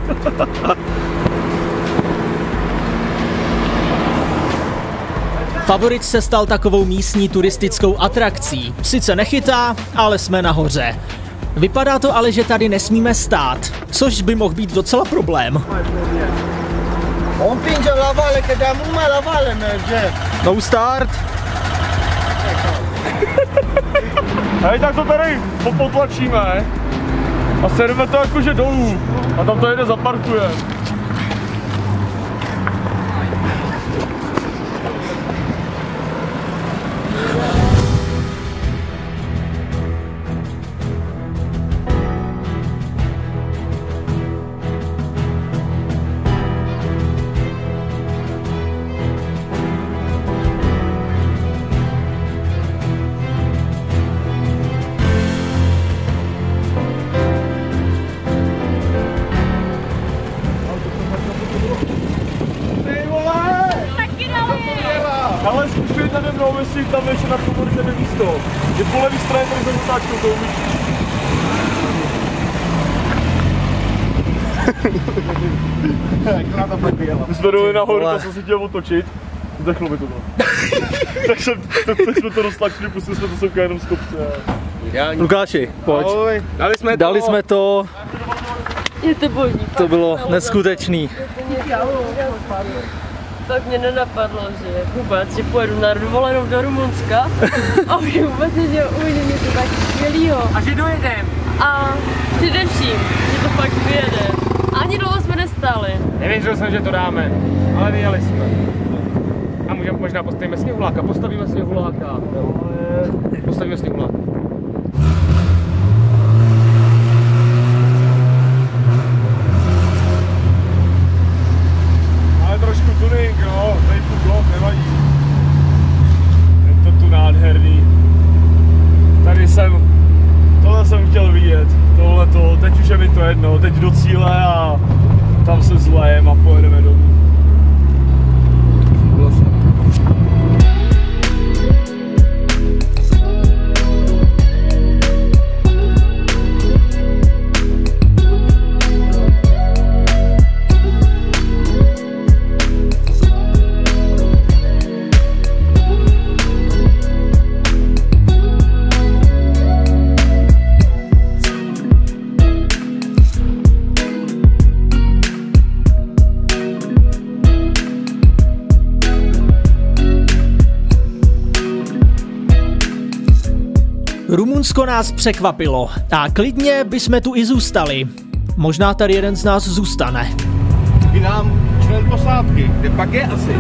Favorit se stal takovou místní turistickou atrakcí. Sice nechytá, ale jsme nahoře. Vypadá to ale, že tady nesmíme stát, což by mohl být docela problém. No start. Hej, tak to tady potlačíme a sedeme to jakože dolů a tam to jede zaparkuje. Ale zkušej nade mnou, jestli tam ještě na Favorit nebe místo. Je po levý straně tady za otáčkou, to umíš. My jsme dali nahoru, to jsem si chtěl otočit. Zdechlo mi to tam. tak jsme to roztlačili, pustili jsme to semka jenom z kopce. Lukáši, pojď. Ahoj. Dali jsme to. Je to boží. To bylo neskutečný. Tak mě nenapadlo, že vůbec, že pojedu na dovolenou do Rumunska a už vůbec že uvidím něco tak skvělýho. A že dojedem. A především, že to fakt vyjede. Ani dlouho jsme nestáli. Nevěřil jsem, že to dáme, ale vyjeli jsme. A možná postavíme sněhuláka, postavíme sněhuláka. Postavíme sněhuláka. Ale trošku tuning, jo, tady blok nevadí. Je to tu nádherný. Tohle jsem chtěl vidět, tohleto, teď už je mi to jedno, teď do cíle a tam se zlejem a pojedeme domů. Rumunsko nás překvapilo a klidně bychom tu i zůstali. Možná tady jeden z nás zůstane. Chybí nám člen posádky, kde pak je asi?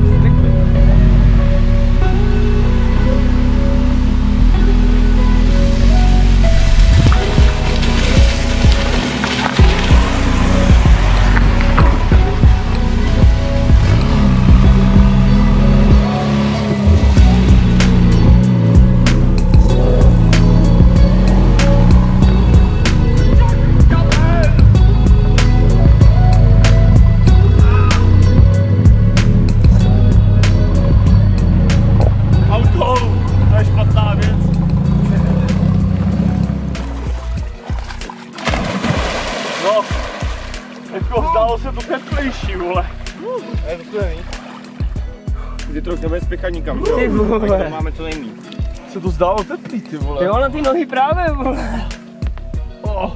Zdálo se to teplejší, vole. Je to skvělý. Kdy to už nebude spěchat nikam, Ty vole. To máme co nejmíň. Se to zdálo teplý, ty vole. Jo, na ty nohy právě, vole. Oh.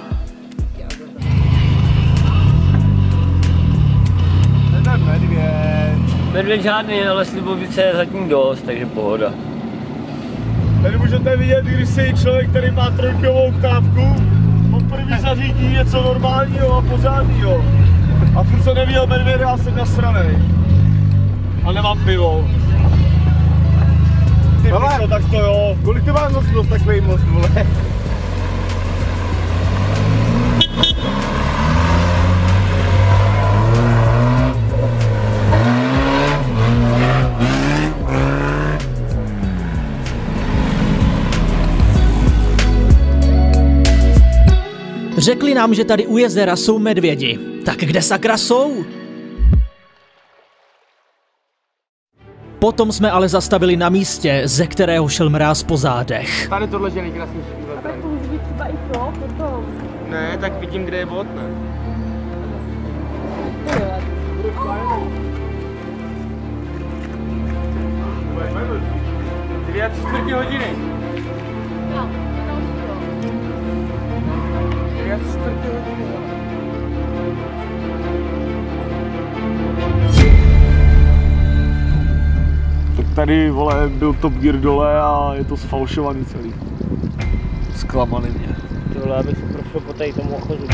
To je medvěd. Medvěd žádný, ale slibovice je zatím dost, takže pohoda. Tady můžete vidět, když si člověk, který má trojkovou oktávku, poprvé zařídí něco normálního a pořádného. A furt se neviděl medvěd, já jsem nasranej. A nemám pivo. Ty pivo, tak to jo. Kolik to má nosnost takový most, vole? Řekli nám, že tady u jezera jsou medvědi. Tak kde sakra jsou? Potom jsme ale zastavili na místě, ze kterého šel mráz po zádech. Tady tohle je nejkrásnější výlet. Tak to může být třeba i to, potom. Ne, tak vidím, kde je bod, ne? Dvě a 3/4 hodiny. No, Dvě a 3/4 hodiny. Tak tady, vole, byl Top Gear dole a je to sfalšovaný celý. Zklamaný mě. Tohle, aby se prošel po tady tomu ochodu.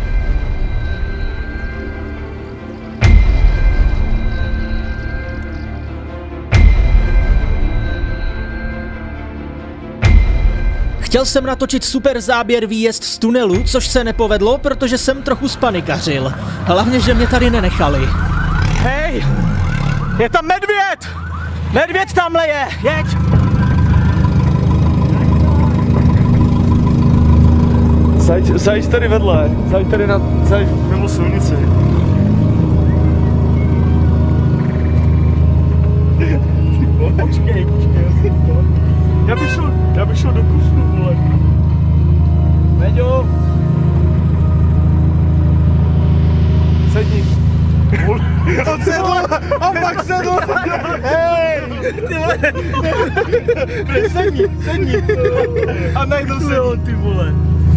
Chtěl jsem natočit super záběr výjezd z tunelu, což se nepovedlo, protože jsem trochu spanikařil. Hlavně, že mě tady nenechali. Hej! Je tam medvěd! Medvěd tamhle je! Jeď! Zajď tady vedle, zajď tady mimo silnici. Počkej, já bych šel do kusu, vole. Veďo! Sedni. On sedl! On Tak se to... Hej! Ty vole! Sedni! A najdou se... Jo, ty vole.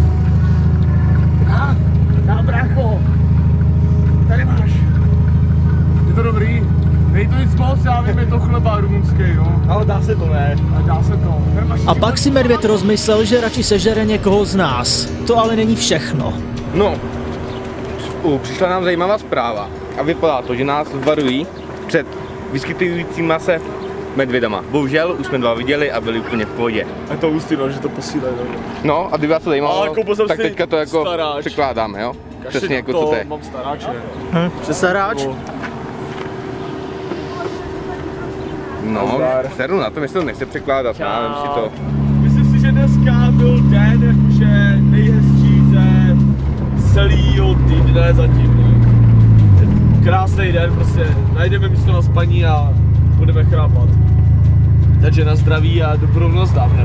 Dá brácho. Tady máš. Je to dobrý? Není to nic moc, já vím, je to chleba rumunský, jo. Ale dá se to, ne? A dá se to. A pak si medvěd rozmyslel, že radši sežere někoho z nás. To ale není všechno. No, přišla nám zajímavá zpráva a vypadá to, že nás varují před vyskytujícíma se medvědama. Bohužel už jsme 2 viděli a byli úplně v pohodě. A to ústino, že to posílají. No a kdyby vás to zajímalo, jako tak teďka to jako staráč. překládáme, jo? Přesně jako to je. Mám staráče. Přesaráč? No, seru na to, jestli to nechce překládat, já vím si to. Myslím si, že dneska byl den jakože nejhezčí ze celého týdne zatím. Krásný den, prostě najdeme místo na spaní a budeme chrápat. Takže na zdraví a dobrou noc dávneme.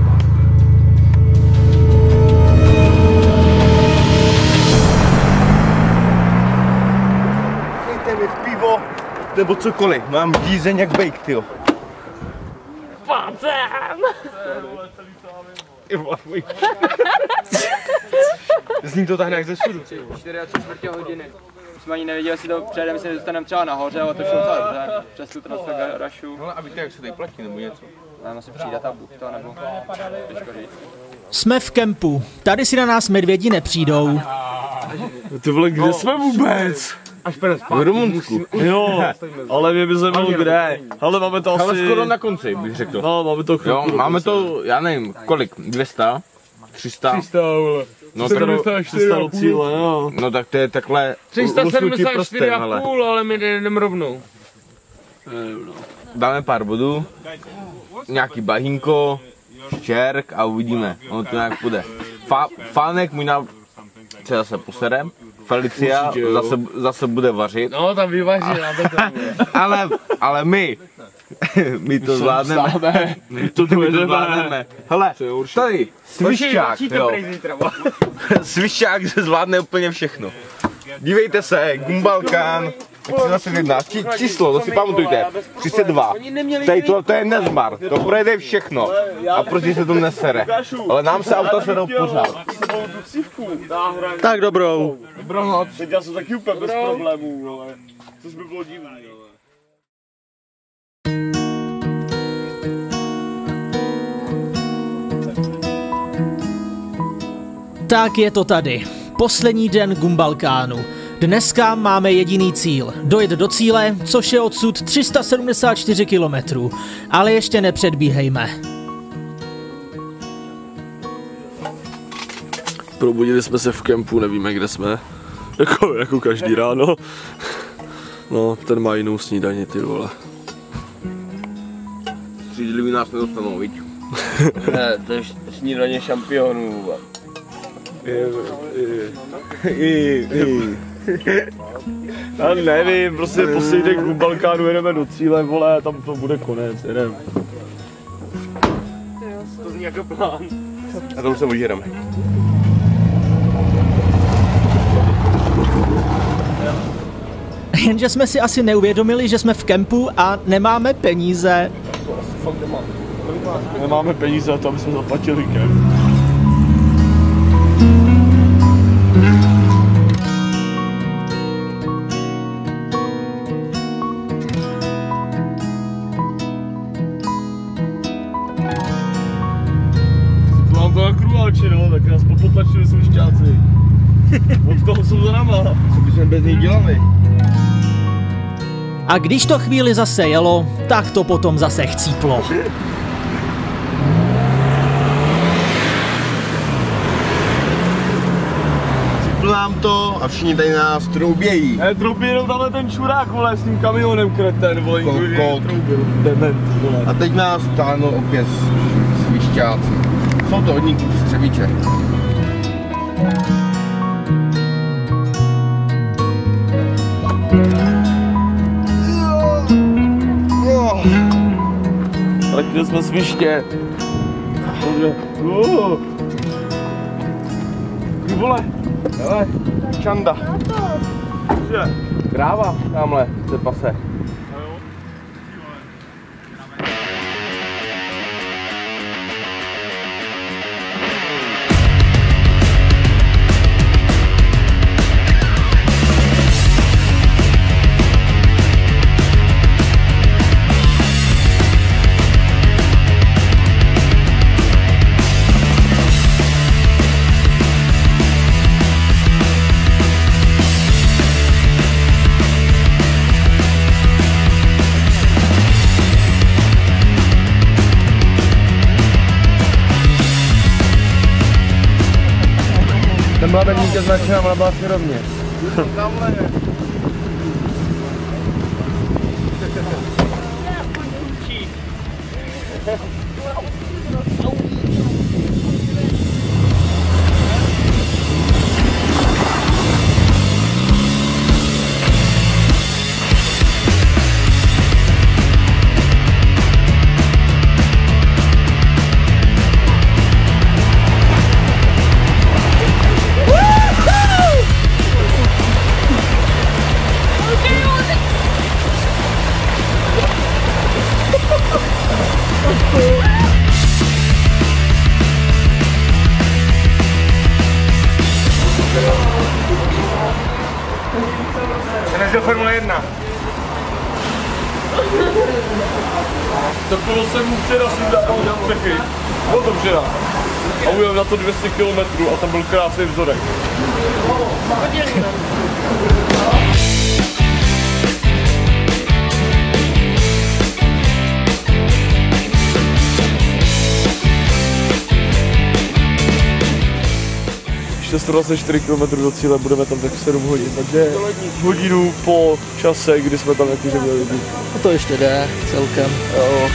Dejte mi pivo, nebo cokoliv, mám dízeň jak bejk, tyjo. Pacem! Zní to tak nějak ze sudu. 4,75 hodiny. Jsme ani nevěděli, jestli to přejedeme, jestli dostaneme třeba nahoře, ale to šlo docela dobře. Přes tu Trasfegarašu. No a víte, jak se tady platí, nebo něco? Nám asi přijde ta buchta, nebo těžko říct. Jsme v kempu. Tady si na nás medvědi nepřijdou. Ty vole, kde jsme vůbec? V Rumunsku. Jo, ale mě by zajímalo kde. Ale máme to asi... Ale skoro na konci, bych řekl. No, máme to chvilku. Jo, máme to, já nevím, kolik, 200? 300? 300, vole. No, 300 do cíle, jo. No tak to je takhle... 374,5, ale my jdeme rovnou. Dáme pár bodů, nějaký štěrk a uvidíme, ono to nějak půjde. Fánek můj se zase poserem, Felicia zase bude vařit. No, tam vyvaří, ale my to zvládneme. My to zvládneme. Hele, tady, svišťák, jo. Svišťák se zvládne úplně všechno. Dívejte se, Gumbalkán, 31, číslo, to si pamatujte, 32. Tady to je nezmar, to projde všechno. A prostě se to nesere. Ale nám se auta serou pořád. Tak dobrou. Dobrou noc. Teď já jsem taky úplně bez problémů, ale což by bylo divný, ale. Tak je to tady. Poslední den Gumbalkánu. Dneska máme jediný cíl. Dojet do cíle, což je odsud 374 kilometrů. Ale ještě nepředbíhejme. Probudili jsme se v kempu, nevíme kde jsme. Jako každý ráno. No, ten má jinou snídaní, ty vole. Střídlivý nás nedostanou, viď? Ne, to je snídaně šampionů. Já nevím, prostě poslední den Gumbalkánu jedeme do cíle, vole, tam to bude konec, jedem. To zní jako plán. A tam se odjedeme. Jenže jsme si asi neuvědomili, že jsme v kempu a nemáme peníze. To asi fakt nemáme. Nemáme peníze na to, aby jsme zaplatili kemp. Mám to na kruháči, no, tak nás popotlačili svišťáci. Od toho jsou za náma. Co bychom bez nich dělali? A když to chvíli zase jelo, tak to potom zase chcíplo. Cíplo nám to a všichni tady nás troubějí. Troubí jenom tamhle ten čurák, vole, s tím kamionem kreten, vole, a teď nás táhnou opět svišťáci. Jsou to hodní střevíče. Tak kde jsme sviště? Ty vole, hele, Čanda. Kráva tamhle se pase. máme dníka značená, ona byla asi rovně. Jezdil Formule 1. Takovou jsem mu včera si dával na Čechy. Bylo to včera. A ujel na to 200 km a tam byl krásný vzorek. Ještě 124 km do cíle, budeme tam tak 7 hodin, takže hodinu po čase, kdy jsme tam jakože měli být. No to ještě jde celkem. Jo.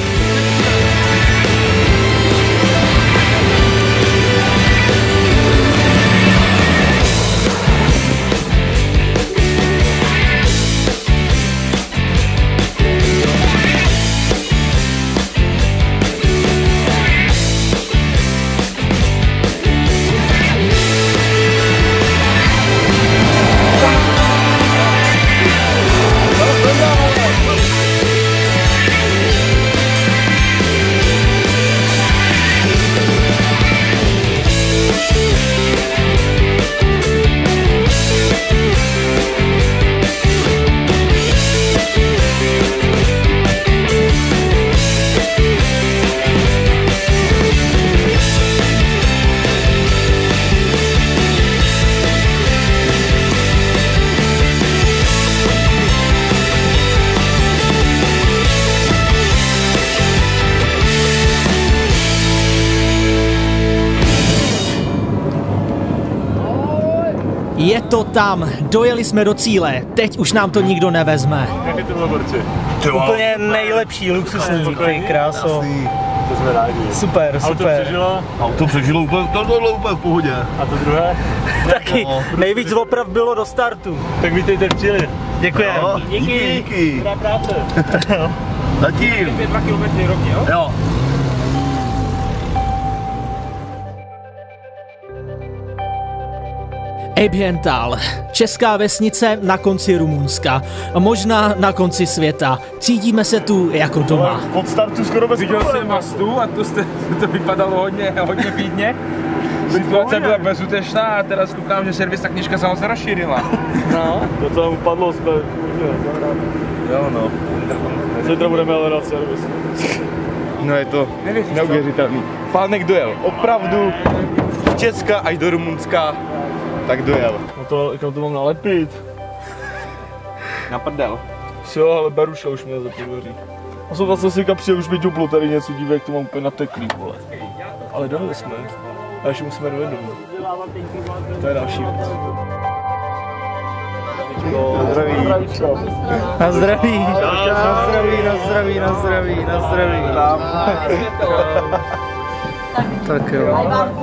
Je to tam, dojeli jsme do cíle, teď už nám to nikdo nevezme. Jak je to bylo, Borci? Úplně nejlepší, luxusní, ty kráso. To jsme rádi. Super, super. Auto přežilo? Auto přežilo úplně, tohle úplně v pohodě. A to druhé? Taky, nejvíc oprav bylo do startu. Tak vítejte v Chile. Děkujeme. Díky. Dobrá práce. Zatím. 2 kilometry roky, jo? Jo. Ejbjental, česká vesnice na konci Rumunska, možná na konci světa. Cítíme se tu jako doma. Od startu skoro bez Viděl jsem mastu a to vypadalo hodně bídně. Situace byla bezútešná a teraz koukám, že servis ta knížka sama se rozšířila. No. To co nám upadlo, jsme Jo no. zítra budeme ale rád servis. No je to neuvěřitelný. Fánek dojel opravdu z Česka až do Rumunska, tak dojel. No to, jak to mám nalepit? Na prdel. Jo, ale Beruša už mě zapodvoří. A jsem vlastně si kapřil, už mi duplo tady něco dívej, jak to mám úplně nateklý, vole. Ale dojeli jsme. A ještě musíme dojet domů. To je další věc. Na zdraví. Na zdraví. Na zdraví, na zdraví, na zdraví, na zdraví. Tak jo.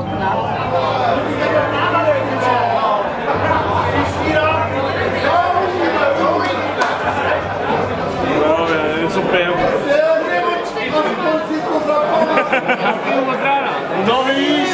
Něco piju. No víš?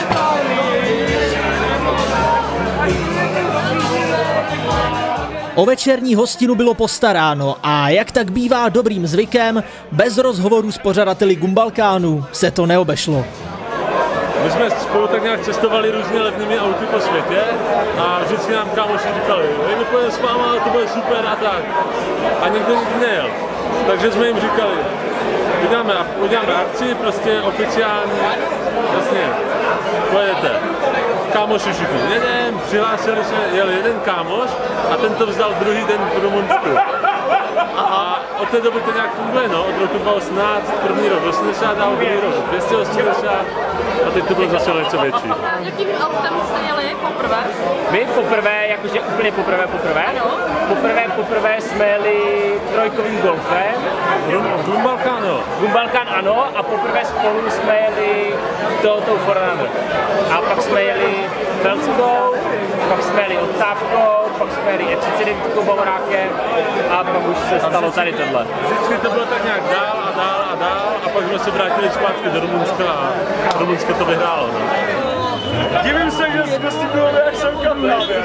O večerní hostinu bylo postaráno a jak tak bývá dobrým zvykem, bez rozhovoru s pořadateli Gumbalkánu se to neobešlo. My jsme spolu tak nějak cestovali různě levnými auty po světě a vždycky nám kámoši říkali, my pojedeme s váma, to bude super a tak. A někdo nikdy nejel. Takže jsme jim říkali, uděláme akci, prostě oficiální, vlastně, pojedete. Kámoši všichni jedem, přihlásili se, jel jeden kámoš a ten to vzdal druhý den v Rumunsku. A od té doby to nějak funguje, no, od roku 2018, první rok 80, dál druhý rok 280 A teď to bylo zase něco větší. Jakým autem jste jeli poprvé? My poprvé, jakože úplně poprvé? Poprvé jsme jeli trojkovým Golfem. Gumbalkan ano, a poprvé spolu jsme jeli tou Forerunner. A pak jsme jeli Felskou, pak jsme jeli Octávkou, pak jsme jeli E39 Bavorákem a pak už se stalo tady tohle. Vždycky to bylo tak nějak dál a pak jsme se vrátili zpátky do Rumunska a Rumunsko to vyhrálo. No. Divím se, že jsme s tím byli jak semka právě.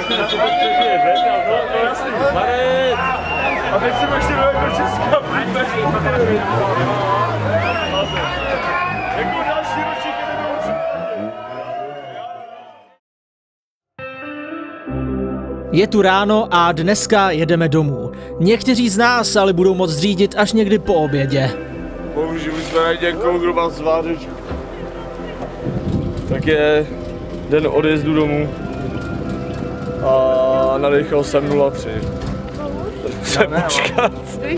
A teď jsem ještě byl jako Česká bez pokory. Jako další ročník Je tu ráno a dneska jedeme domů. Někteří z nás ale budou moct řídit až někdy po obědě. Bohužel jsme najít nějakou, kdo má svářečku. Tak je den odjezdu domů a nadechal jsem 0,3. Se počkat.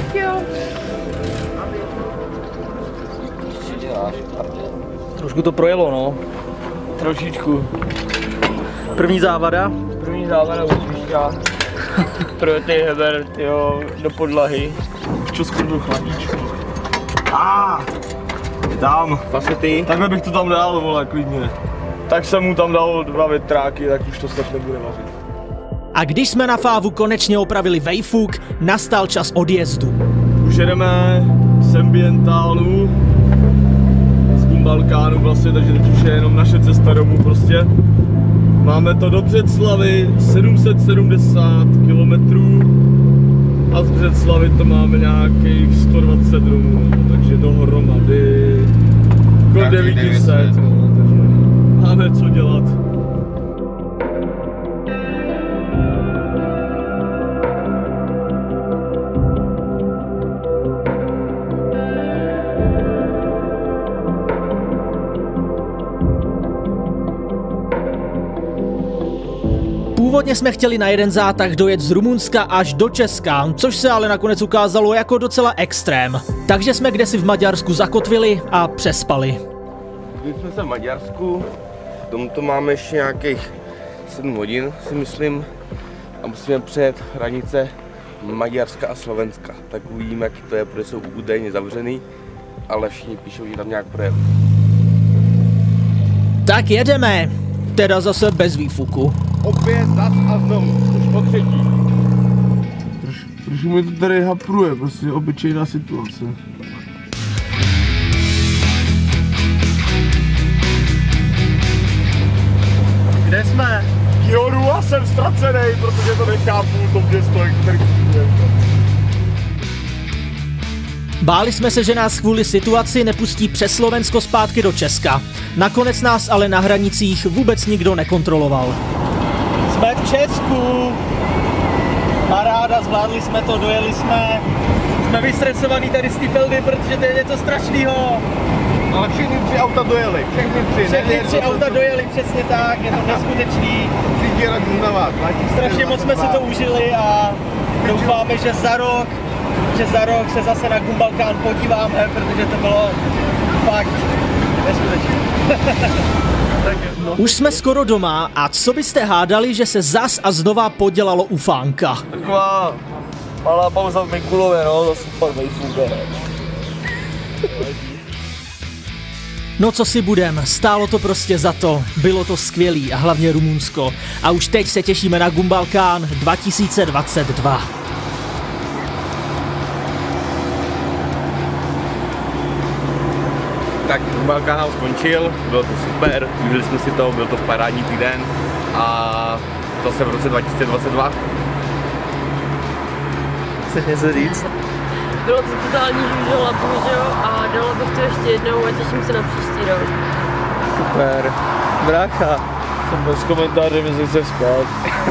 Trošku to projelo, no. Trošičku. První závada. První závada uspíšťá. Projatý heber, jo, do podlahy. Čo skurvil chladíčku. Tam. Facety. Takhle bych to tam dal, vole, klidně. Tak jsem mu tam dal 2 větráky, tak už to snad nebude vařit. A když jsme na Fávu konečně opravili vejfuk, nastal čas odjezdu. Už jedeme z Ambientalu, z Gumbalkánu vlastně, takže teď už je jenom naše cesta domů prostě. Máme to do Břeclavy, 770 km a z Břeclavy to máme nějakých 120 domů, takže dohromady kolem 900, takže máme co dělat. Původně jsme chtěli na jeden zátah dojet z Rumunska až do Česka, což se ale nakonec ukázalo jako docela extrém. Takže jsme kdesi v Maďarsku zakotvili a přespali. Když jsme se v Maďarsku, k tomuto máme ještě nějakých 7 hodin, si myslím, a musíme přejet hranice Maďarska a Slovenska. Tak uvidíme, jak to je, protože jsou údajně zavřený, ale všichni píšou, že tam nějak projedu. Tak jedeme, teda zase bez výfuku. Opět zas a znovu, už po třetí. Trošku mi to tady hapruje, prostě obyčejná situace. Kde jsme? Joru a jsem ztracený, protože to nechápu, to město, který funguje. Báli jsme se, že nás kvůli situaci nepustí přes Slovensko zpátky do Česka. Nakonec nás ale na hranicích vůbec nikdo nekontroloval. Jsme v Česku. Paráda, zvládli jsme to, dojeli jsme. Jsme vystresovaní tady z té feldy, protože to je něco strašného. Ale všechny 3 auta dojeli, Všechny 3 auta dojeli, přesně tak, je to neskutečný. Strašně moc jsme si to užili a doufáme, že za rok se zase na Gumbalkán podíváme, protože to bylo fakt neskutečné. Už jsme skoro doma a co byste hádali, že se zas a znova podělalo u Fánka? Taková malá pauza v Mikulově, no, zase pak vejfůka. No co si budem, stálo to prostě za to, bylo to skvělý a hlavně Rumunsko. A už teď se těšíme na Gumbalkán 2022. Tak Gumbalkán skončil, bylo to super, užili jsme si to, byl to parádní týden a zase v roce 2022. Chceš něco říct? Bylo to totální žužola, bohužel, a dala bych to ještě jednou a těším se na příští rok. Super. Brácha. Jsem bez komentáře, myslím se spát.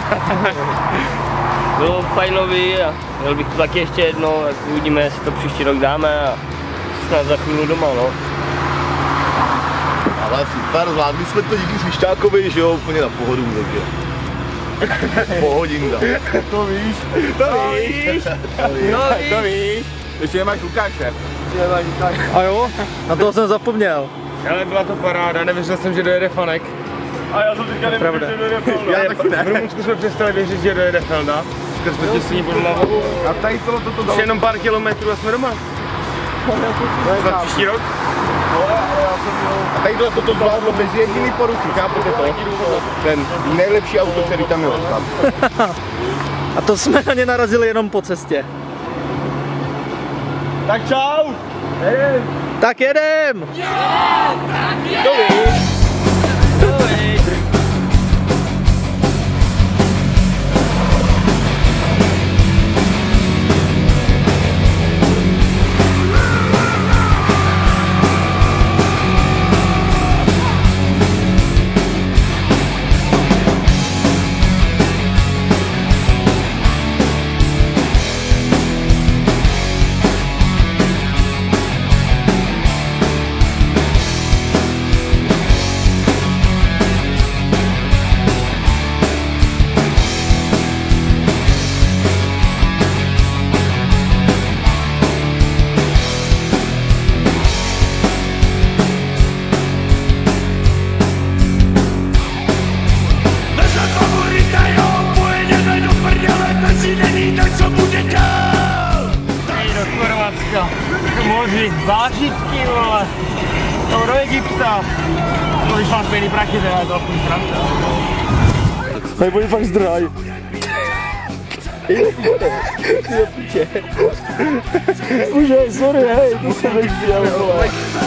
Bylo fajnový a měl bych to taky ještě jednou, tak uvidíme, jestli to příští rok dáme a snad za chvíli doma, no. Ale super, zvládli jsme to díky Svišťákovi, že jo, úplně na pohodu, takže. Pohodinka. To víš. To víš. Ještě nemáš Lukáše. A jo, na toho jsem zapomněl. Ale byla to paráda, nevěřil jsem, že dojede Fanek. A já jsem teďka nevěřil, že dojede Felda. Já taky ne. V Rumunsku jsme přestali věřit, že dojede Felda. Skrz to těsní pod hlavou. A tady toto dalo. Už jenom pár kilometrů a jsme doma. Za příští rok? A tady toto zvládlo bez jediný poruchy, chápete to? Ten nejlepší auto, který tam je tam. A to jsme na ně narazili jenom po cestě. Tak čau! Tak jedem! Moři, zážitky, vole. To do Egypta. To když mám stejný prachy, to je to aspoň sranda. Hej, oni fakt zdrhaj. Už je, sorry, hej, to jsem nechtěl, vole.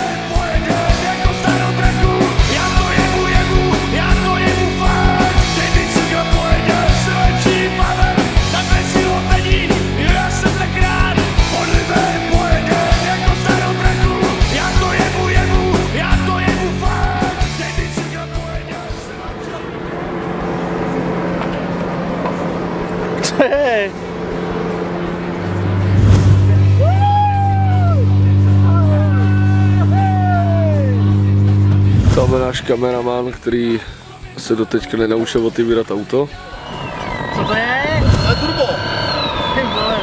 Hey. Tam je náš kameraman, který se doteďka nenaučil otevírat auto. Co to je? To je turbo. Ty vole.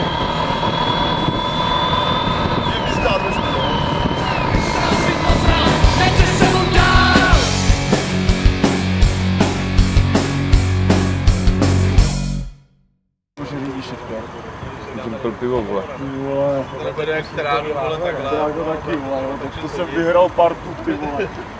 Je blízká trošku. Jsem pil pivo, vole. To nebude jak stará, vole, takhle. Tak to taky, vole, tak to jsem vyhrál partu, ty vole.